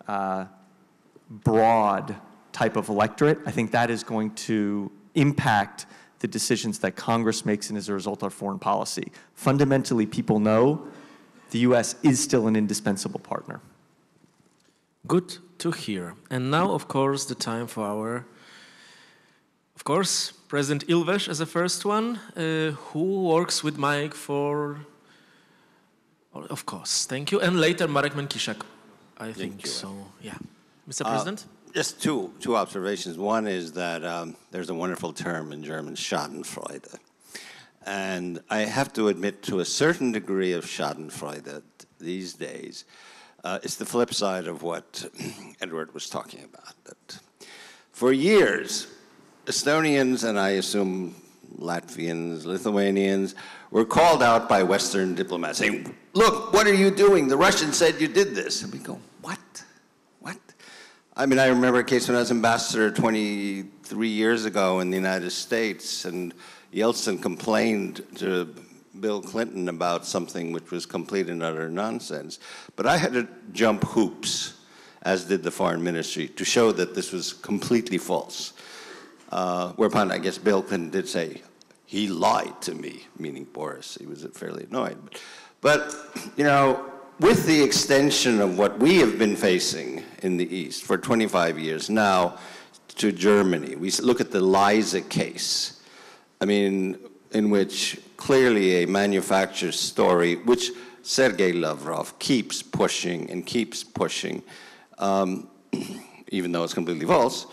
broad type of electorate. I think that is going to impact the decisions that Congress makes and as a result of foreign policy. Fundamentally, people know the US is still an indispensable partner. Good to hear. And now, of course, the time for our, of course, President Ilves as the first one, who works with Mike for, of course, thank you. And later, Marek Menkiszak, I think so, yeah. Mr. President? Just two observations. One is that there's a wonderful term in German, Schadenfreude. And I have to admit, to a certain degree of Schadenfreude these days, it's the flip side of what Edward was talking about. That for years, Estonians, and I assume Latvians, Lithuanians, were called out by Western diplomats saying, look, what are you doing? The Russians said you did this. And we go, what? What? I mean, I remember a case when I was ambassador 23 years ago in the United States, and Yeltsin complained to Bill Clinton about something which was complete and utter nonsense. But I had to jump hoops, as did the foreign ministry, to show that this was completely false. Whereupon I guess Bill Clinton did say, he lied to me, meaning Boris. He was fairly annoyed. But, you know, with the extension of what we have been facing in the East for 25 years now to Germany, we look at the Liza case, I mean, in which clearly a manufactured story, which Sergei Lavrov keeps pushing and keeps pushing, even though it's completely false,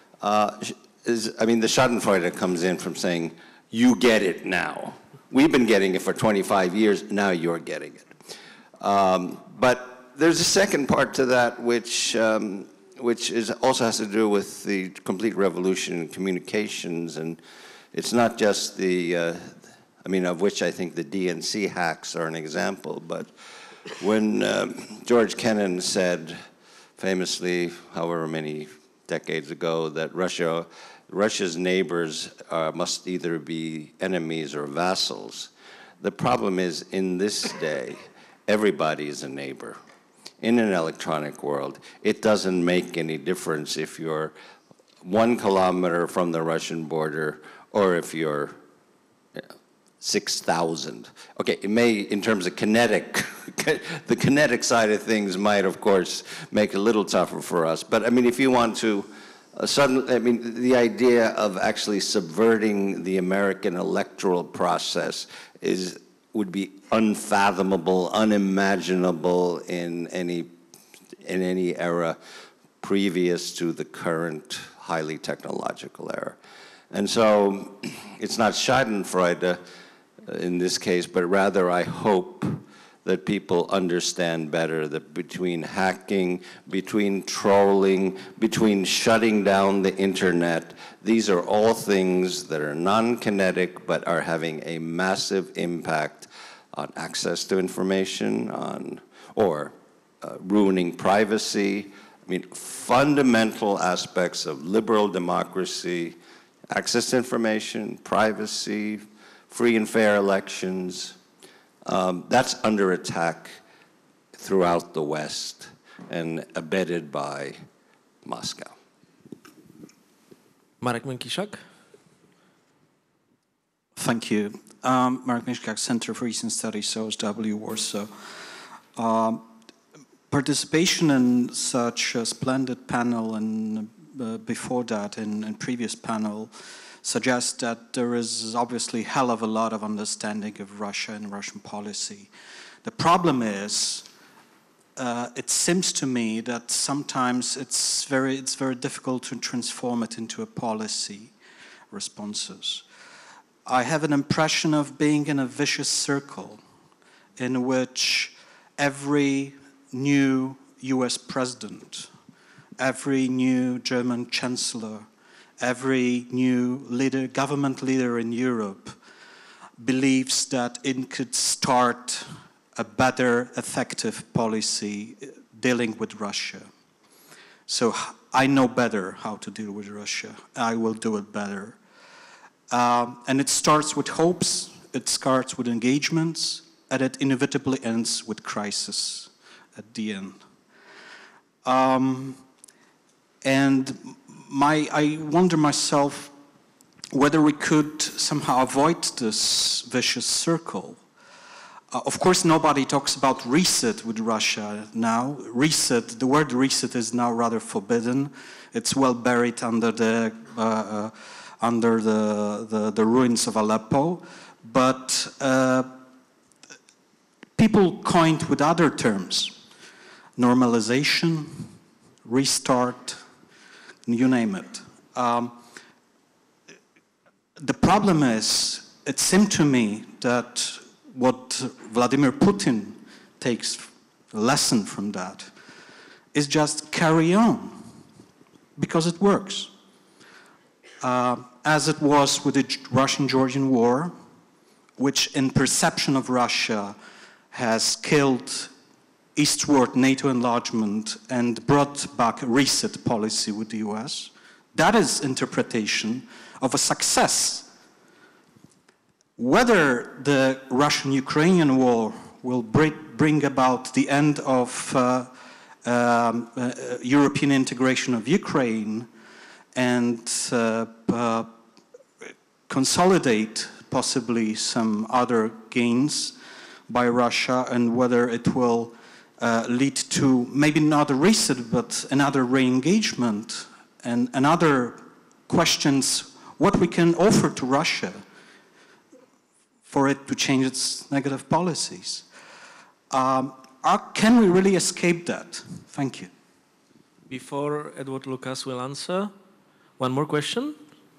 I mean, the Schadenfreude comes in from saying, you get it now. We've been getting it for 25 years, now you're getting it. But there's a second part to that, which also has to do with the complete revolution in communications, and it's not just the, I mean, of which I think the DNC hacks are an example, but when George Kennan said famously, however many decades ago, that Russia's neighbors must either be enemies or vassals, the problem is in this day, everybody is a neighbor. In an electronic world, it doesn't make any difference if you're 1 kilometer from the Russian border or if you're 6,000. Okay, it may, in terms of kinetic, the kinetic side of things might, of course, make it a little tougher for us. But I mean, if you want to, I mean, the idea of actually subverting the American electoral process would be unfathomable, unimaginable in any era previous to the current highly technological era. And so it's not Schadenfreude in this case, but rather I hope that people understand better, that between hacking, between trolling, between shutting down the internet, these are all things that are non-kinetic but are having a massive impact on access to information, or ruining privacy. I mean, fundamental aspects of liberal democracy, access to information, privacy, free and fair elections, that's under attack throughout the West and abetted by Moscow. Marek Miękiszak. Thank you. Marek Miękiszak, Center for Eastern Studies, OSW, Warsaw. Participation in such a splendid panel and before that in previous panel suggests that there is obviously a hell of a lot of understanding of Russia and Russian policy. The problem is, it seems to me that sometimes it's very difficult to transform it into a policy responses. I have an impression of being in a vicious circle in which every new US president, every new German chancellor, every new leader, government leader in Europe believes that it could start a better, effective policy dealing with Russia. So I know better how to deal with Russia. I will do it better. And it starts with hopes, it starts with engagements, and it inevitably ends with crisis at the end. And I wonder myself whether we could somehow avoid this vicious circle. Of course, nobody talks about reset with Russia now. Reset, the word reset is now rather forbidden. It's well buried under the ruins of Aleppo. But people coined with other terms: normalization, restart, you name it. The problem is, it seemed to me that what Vladimir Putin takes a lesson from that is just carry on, because it works. As it was with the Russian-Georgian War, which in perception of Russia has killed eastward NATO enlargement and brought back a reset policy with the US. That is interpretation of a success. Whether the Russian-Ukrainian war will bring about the end of European integration of Ukraine and consolidate possibly some other gains by Russia, and whether it will lead to maybe not a reset, but another re-engagement and another questions what we can offer to Russia for it to change its negative policies. Can we really escape that? Thank you. Before Edward Łukasz will answer, one more question.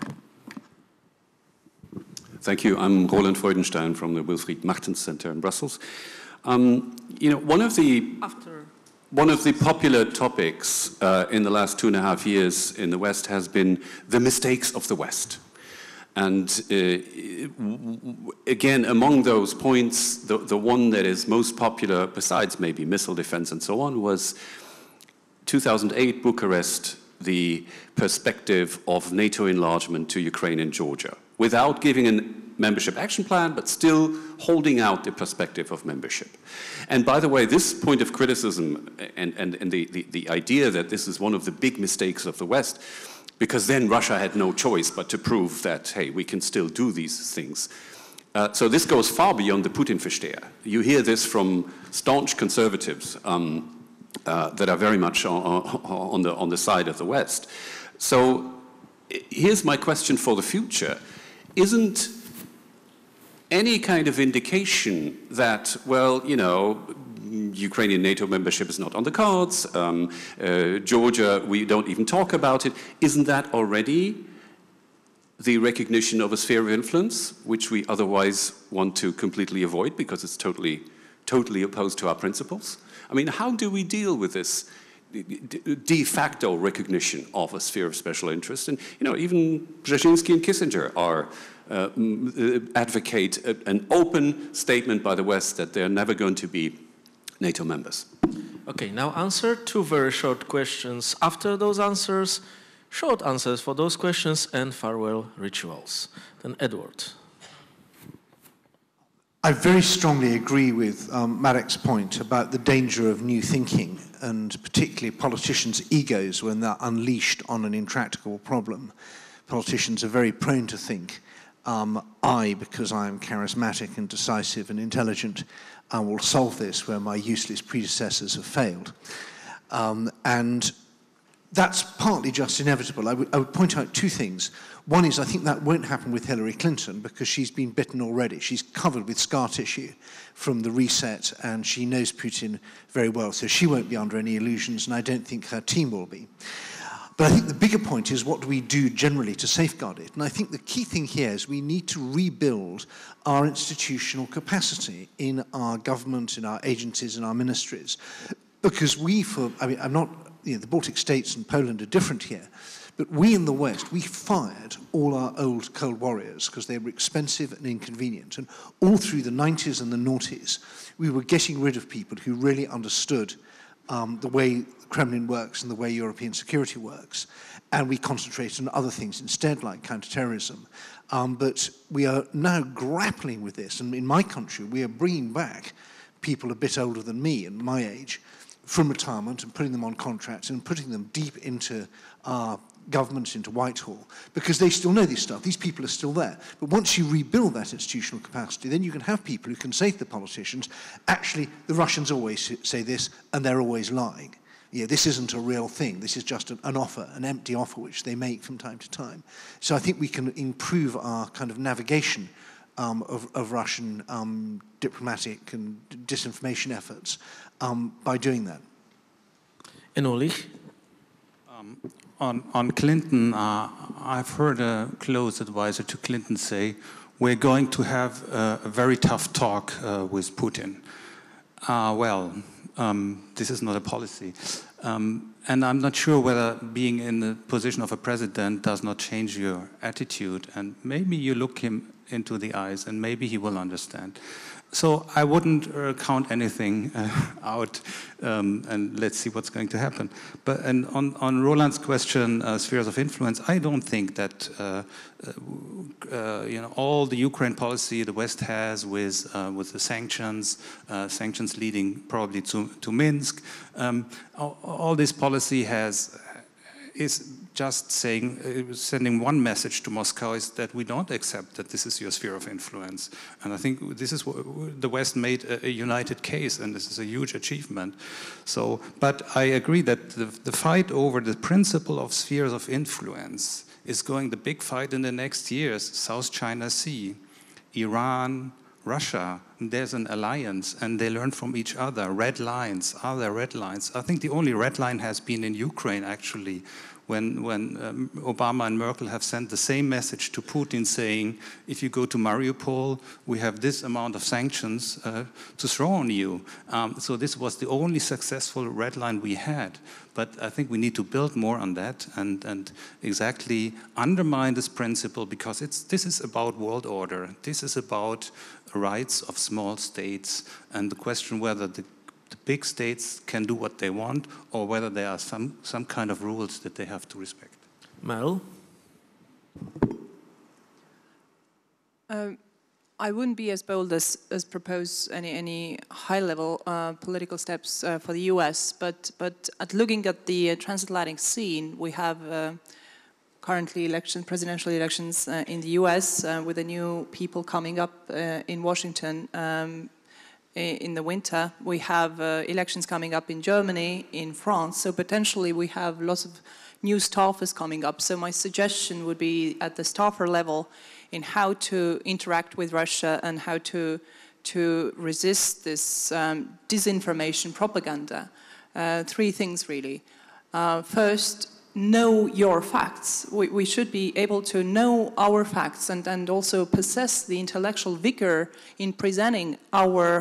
Thank you. I'm Roland Freudenstein from the Wilfried Martens Center in Brussels. You know, one of the popular topics in the last 2.5 years in the West has been the mistakes of the West. And again, among those points, the one that is most popular, besides maybe missile defense and so on, was 2008 Bucharest, the perspective of NATO enlargement to Ukraine and Georgia, without giving a membership action plan, but still holding out the perspective of membership. And by the way, this point of criticism and the idea that this is one of the big mistakes of the West, because then Russia had no choice but to prove that, hey, we can still do these things. So this goes far beyond the Putinverstehen. You hear this from staunch conservatives that are very much on the side of the West. So here's my question for the future. Isn't any kind of indication that, well, you know, Ukrainian NATO membership is not on the cards, Georgia, we don't even talk about it, isn't that already the recognition of a sphere of influence, which we otherwise want to completely avoid because it's totally totally opposed to our principles? I mean, how do we deal with this de facto recognition of a sphere of special interest? And, you know, even Brzezinski and Kissinger are advocate an open statement by the West that they're never going to be NATO members. Okay, now answer 2 very short questions. After those answers, short answers for those questions and farewell rituals. Then Edward. I very strongly agree with Marek's point about the danger of new thinking, and particularly politicians' egos when they're unleashed on an intractable problem. Politicians are very prone to think, because I am charismatic and decisive and intelligent, I will solve this where my useless predecessors have failed. And that's partly just inevitable. I would point out 2 things. One is I think that won't happen with Hillary Clinton because she's been bitten already. She's covered with scar tissue from the reset, and she knows Putin very well. So she won't be under any illusions, and I don't think her team will be. But I think the bigger point is what do we do generally to safeguard it? And I think the key thing here is we need to rebuild our institutional capacity in our government, in our agencies, in our ministries. Because I'm not, the Baltic states and Poland are different here, but we in the West, we fired all our old Cold Warriors because they were expensive and inconvenient. And all through the 90s and the noughties, we were getting rid of people who really understood the way the Kremlin works and the way European security works. And we concentrated on other things instead, like counterterrorism. But we are now grappling with this. And in my country, we are bringing back people a bit older than me and my age from retirement and putting them on contracts and putting them deep into our government, into Whitehall, because they still know this stuff. These people are still there. But once you rebuild that institutional capacity, then you can have people who can say to the politicians, actually, the Russians always say this, and they're always lying. Yeah, this isn't a real thing. This is just an offer, an empty offer, which they make from time to time. So I think we can improve our kind of navigation of Russian diplomatic and disinformation efforts by doing that. And Ulrich? On Clinton, I've heard a close advisor to Clinton say, we're going to have a very tough talk with Putin. This is not a policy. And I'm not sure whether being in the position of a president does not change your attitude. And maybe you look him into the eyes and maybe he will understand. So I wouldn't count anything out, and let's see what's going to happen. But on Roland's question, spheres of influence, I don't think that all the Ukraine policy the West has with the sanctions leading probably to Minsk, all this policy is just sending one message to Moscow, is that we don't accept that this is your sphere of influence. And I think this is what the West made a united case, and this is a huge achievement. So, but I agree that the fight over the principle of spheres of influence is going the big fight in the next years. South China Sea, Iran, Russia, there's an alliance, and they learn from each other. Red lines, are there red lines? I think the only red line has been in Ukraine, actually, when Obama and Merle have sent the same message to Putin saying, if you go to Mariupol, we have this amount of sanctions to throw on you. So this was the only successful red line we had. But I think we need to build more on that and exactly undermine this principle, because this is about world order. This is about rights of small states, and the question whether the big states can do what they want, or whether there are some kind of rules that they have to respect. Merle? I wouldn't be as bold as propose any high-level political steps for the US, but at looking at the transatlantic scene, we have currently presidential elections in the US with the new people coming up in Washington in the winter. We have elections coming up in Germany, in France, so potentially we have lots of new staffers coming up. So my suggestion would be at the staffer level in how to interact with Russia and how to resist this disinformation propaganda. 3 things really. First, know your facts. We should be able to know our facts and also possess the intellectual vigor in presenting our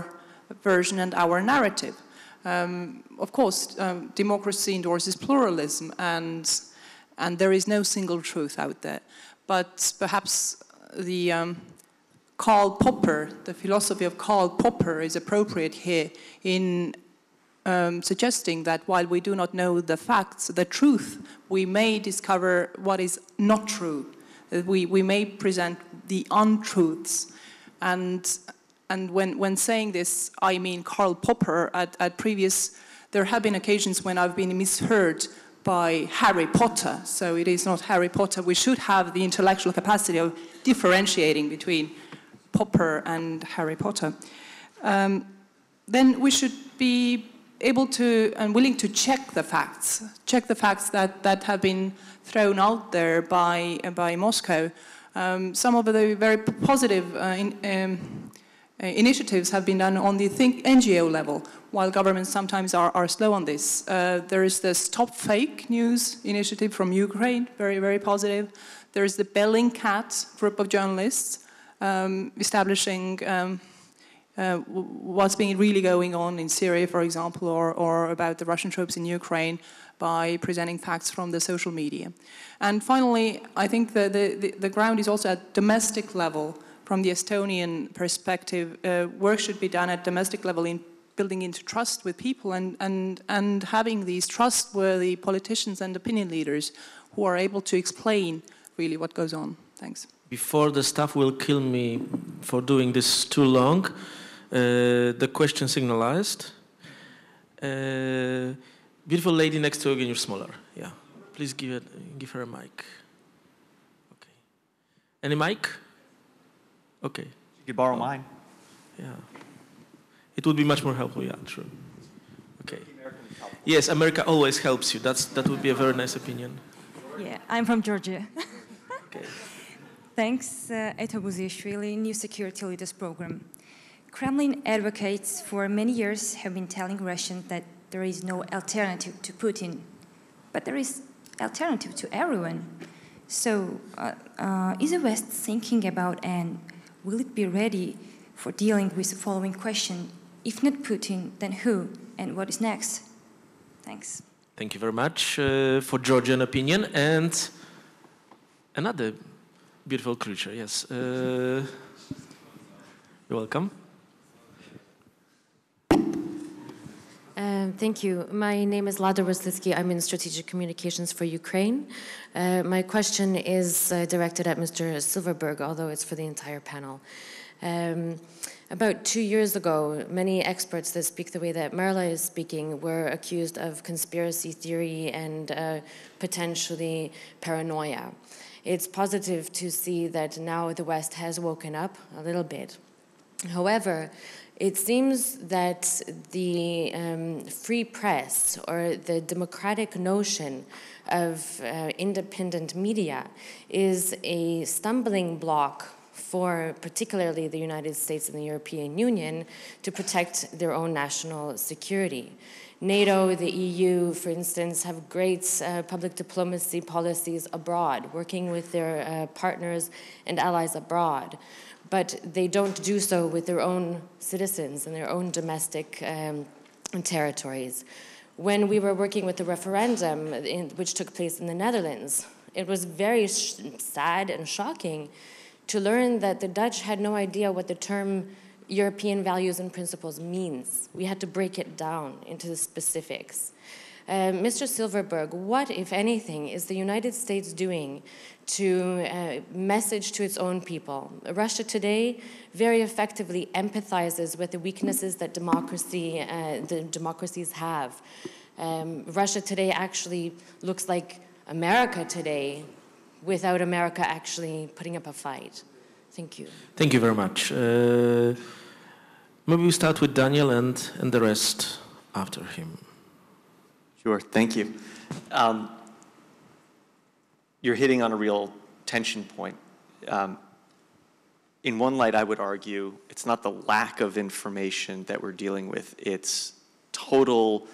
version and our narrative. Of course, democracy endorses pluralism, and there is no single truth out there. But perhaps the Karl Popper, the philosophy of Karl Popper, is appropriate here in suggesting that while we do not know the facts, the truth, we may discover what is not true. We may present the untruths. And when saying this, I mean Karl Popper. At previous, there have been occasions when I've been misheard by Harry Potter. So it is not Harry Potter. We should have the intellectual capacity of differentiating between Popper and Harry Potter. Then we should be able to and willing to check the facts that have been thrown out there by Moscow. Some of the very positive initiatives have been done on the NGO level, while governments sometimes are slow on this. There is the Stop Fake News initiative from Ukraine, very, very positive. There is the Bellingcat group of journalists establishing what's been really going on in Syria, for example, or about the Russian troops in Ukraine by presenting facts from the social media. And finally, I think the ground is also at domestic level. From the Estonian perspective, work should be done at domestic level in building into trust with people and having these trustworthy politicians and opinion leaders who are able to explain really what goes on. Thanks. Before the staff will kill me for doing this too long, the question signalized. Beautiful lady next to Eugen, you're smaller. Yeah, please give her a mic. Okay. Any mic? Okay. You could borrow mine. Yeah. It would be much more helpful. Yeah, true. Okay. Yes, America always helps you. That would be a very nice opinion. Yeah, I'm from Georgia. Okay. Thanks, Eto Buzishvili, New Security Leaders Program. Kremlin advocates for many years have been telling Russians that there is no alternative to Putin, but there is alternative to everyone. So, is the West thinking about and will it be ready for dealing with the following question? If not Putin, then who and what is next? Thanks. Thank you very much for Georgian opinion and another beautiful creature. Yes. You're welcome. Thank you. My name is Lada Roslitsky. I'm in Strategic Communications for Ukraine. My question is directed at Mr. Silverberg, although it's for the entire panel. About 2 years ago, many experts that speak the way that Merle is speaking were accused of conspiracy theory and potentially paranoia. It's positive to see that now the West has woken up a little bit. However, it seems that the free press or the democratic notion of independent media is a stumbling block for particularly the United States and the European Union to protect their own national security. NATO, the EU, for instance, have great public diplomacy policies abroad, working with their partners and allies abroad. But they don't do so with their own citizens and their own domestic territories. When we were working with the referendum, which took place in the Netherlands, it was very sad and shocking to learn that the Dutch had no idea what the term European values and principles means. We had to break it down into the specifics. Mr. Silverberg, what, if anything, is the United States doing to message to its own people? Russia today very effectively empathizes with the weaknesses that the democracies have. Russia today actually looks like America today without America actually putting up a fight. Thank you. Thank you very much. Maybe we start with Daniel and the rest after him. Sure, thank you. You're hitting on a real tension point. In one light, I would argue it's not the lack of information that we're dealing with, it's total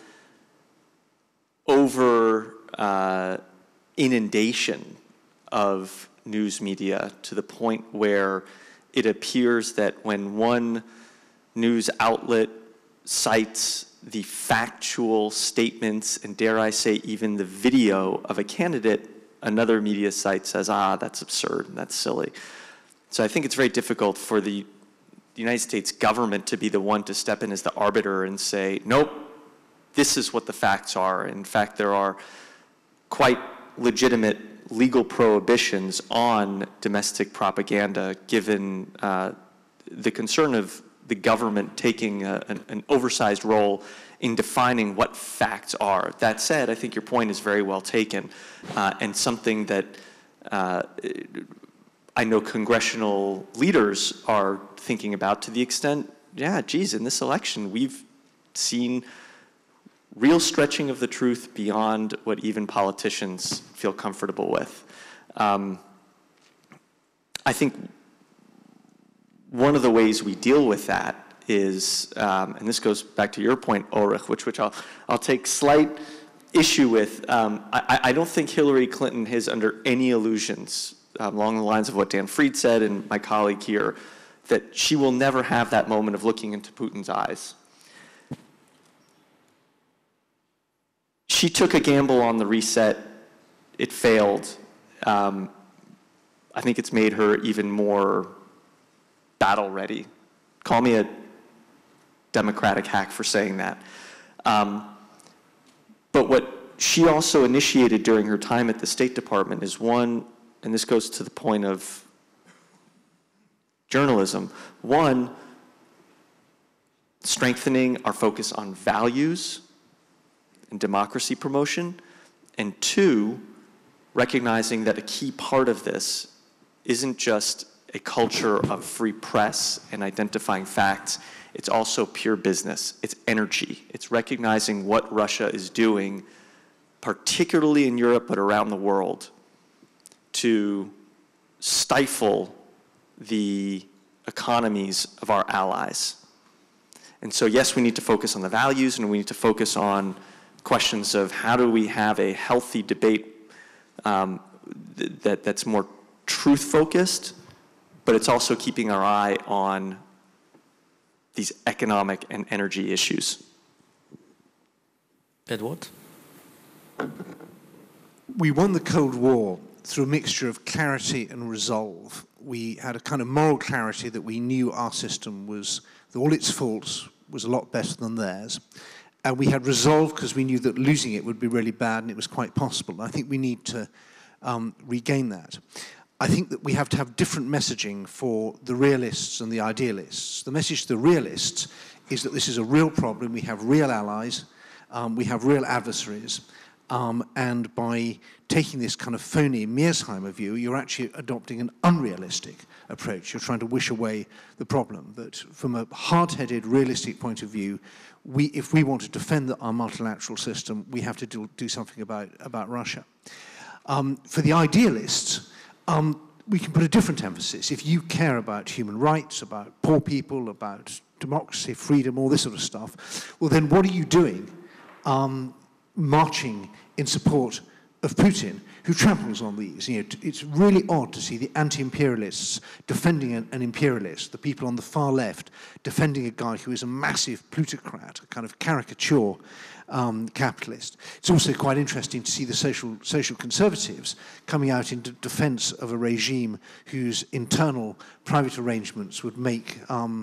inundation of news media to the point where it appears that when one news outlet cites the factual statements and, dare I say, even the video of a candidate, another media site says, ah, that's absurd and that's silly. So I think it's very difficult for the United States government to be the one to step in as the arbiter and say, nope, this is what the facts are. In fact, there are quite legitimate legal prohibitions on domestic propaganda, given the concern of the government taking an oversized role in defining what facts are. That said, I think your point is very well taken, and something that I know congressional leaders are thinking about, to the extent, yeah, geez, in this election, we've seen real stretching of the truth beyond what even politicians feel comfortable with. I think one of the ways we deal with that is, and this goes back to your point, Ulrich, which I'll take slight issue with. I don't think Hillary Clinton is under any illusions, along the lines of what Dan Fried said and my colleague here, that she will never have that moment of looking into Putin's eyes. She took a gamble on the reset. It failed. I think it's made her even more battle ready. Call me a Democratic hack for saying that. But what she also initiated during her time at the State Department is one, and this goes to the point of journalism, one, strengthening our focus on values and democracy promotion, and two, recognizing that a key part of this isn't just a culture of free press and identifying facts, it's also pure business, it's energy, it's recognizing what Russia is doing, particularly in Europe but around the world, to stifle the economies of our allies. And so yes, we need to focus on the values, and we need to focus on questions of how do we have a healthy debate that's more truth-focused, but it's also keeping our eye on these economic and energy issues. Edward? We won the Cold War through a mixture of clarity and resolve. We had a kind of moral clarity that we knew our system was, with all its faults, was a lot better than theirs. And we had resolve because we knew that losing it would be really bad, and it was quite possible. I think we need to regain that. I think that we have to have different messaging for the realists and the idealists. The message to the realists is that this is a real problem. We have real allies. We have real adversaries. And by taking this kind of phony Mearsheimer view, you're actually adopting an unrealistic approach. You're trying to wish away the problem. But from a hard-headed, realistic point of view, if we want to defend our multilateral system, we have to do something about Russia. For the idealists, we can put a different emphasis. If you care about human rights, about poor people, about democracy, freedom, all this sort of stuff, well then what are you doing marching in support of Putin, who tramples on these? You know, it's really odd to see the anti-imperialists defending an imperialist, the people on the far left defending a guy who is a massive plutocrat, a kind of caricature capitalist. It's also quite interesting to see the social conservatives coming out in defense of a regime whose internal private arrangements would make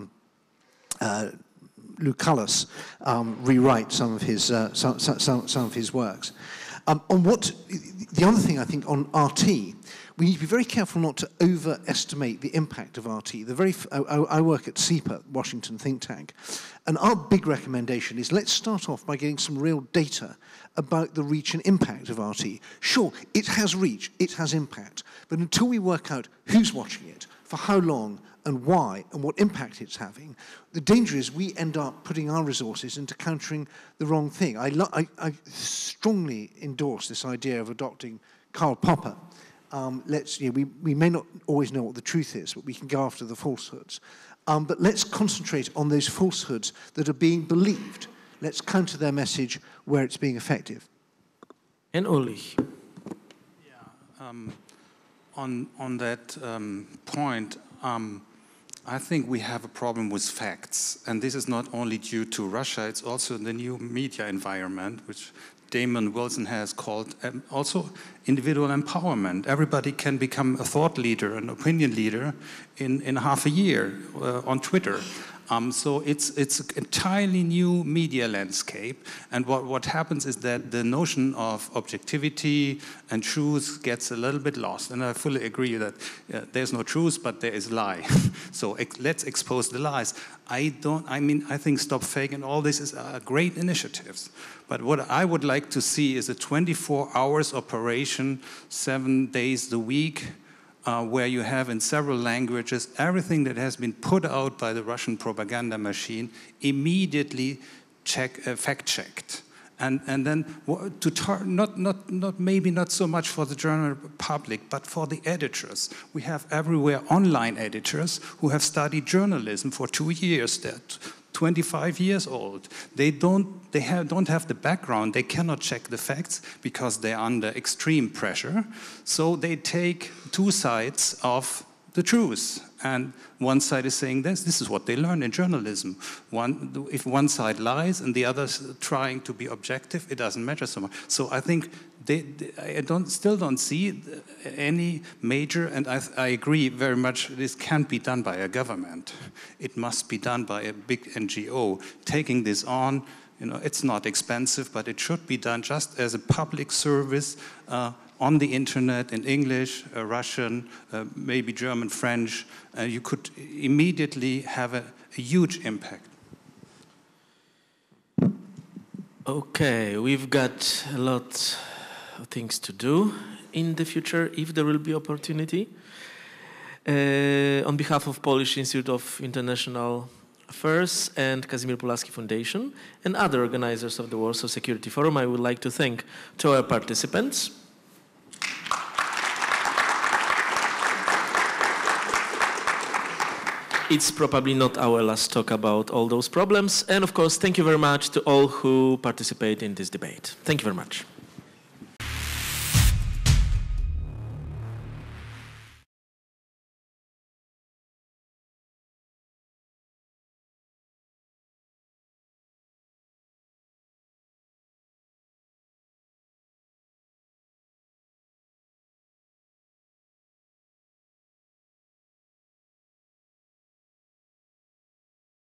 Łukasz rewrite some of his works. The other thing I think on RT, we need to be very careful not to overestimate the impact of RT. I work at CEPA, Washington think tank, and our big recommendation is let's start off by getting some real data about the reach and impact of RT. Sure, it has reach, it has impact, but until we work out who's watching it, for how long, and why, and what impact it's having, the danger is we end up putting our resources into countering the wrong thing. I strongly endorse this idea of adopting Karl Popper. We may not always know what the truth is, but we can go after the falsehoods. But let's concentrate on those falsehoods that are being believed. Let's counter their message where it's being effective. And Ulrich. Yeah, on that point, I think we have a problem with facts. And this is not only due to Russia, it's also the new media environment, which Damon Wilson has called also individual empowerment. Everybody can become a thought leader, an opinion leader in half a year on Twitter. So it's an entirely new media landscape, and what happens is that the notion of objectivity and truth gets a little bit lost. And I fully agree that there's no truth, but there is lie. So let's expose the lies. I think Stop Fake and all this is great initiatives. But what I would like to see is a 24 hours operation, 7 days a week, where you have in several languages everything that has been put out by the Russian propaganda machine immediately fact-checked. And then maybe not so much for the general public, but for the editors. We have everywhere online editors who have studied journalism for 2 years. They're 25 years old. They don't have the background. They cannot check the facts because they're under extreme pressure. So they take two sides of the truth. And one side is saying this is what they learn in journalism. If one side lies and the other's trying to be objective, it doesn't matter so much. So I think I still don't see any major, and I agree very much, this can't be done by a government. It must be done by a big NGO. Taking this on, it's not expensive, but it should be done just as a public service on the internet in English, Russian, maybe German, French. You could immediately have a huge impact. Okay, we've got a lot of things to do in the future, if there will be opportunity. On behalf of Polish Institute of International Affairs and Kazimierz Pułaski Foundation and other organizers of the Warsaw Security Forum, I would like to thank our participants. It's probably not our last talk about all those problems. And of course, thank you very much to all who participate in this debate. Thank you very much.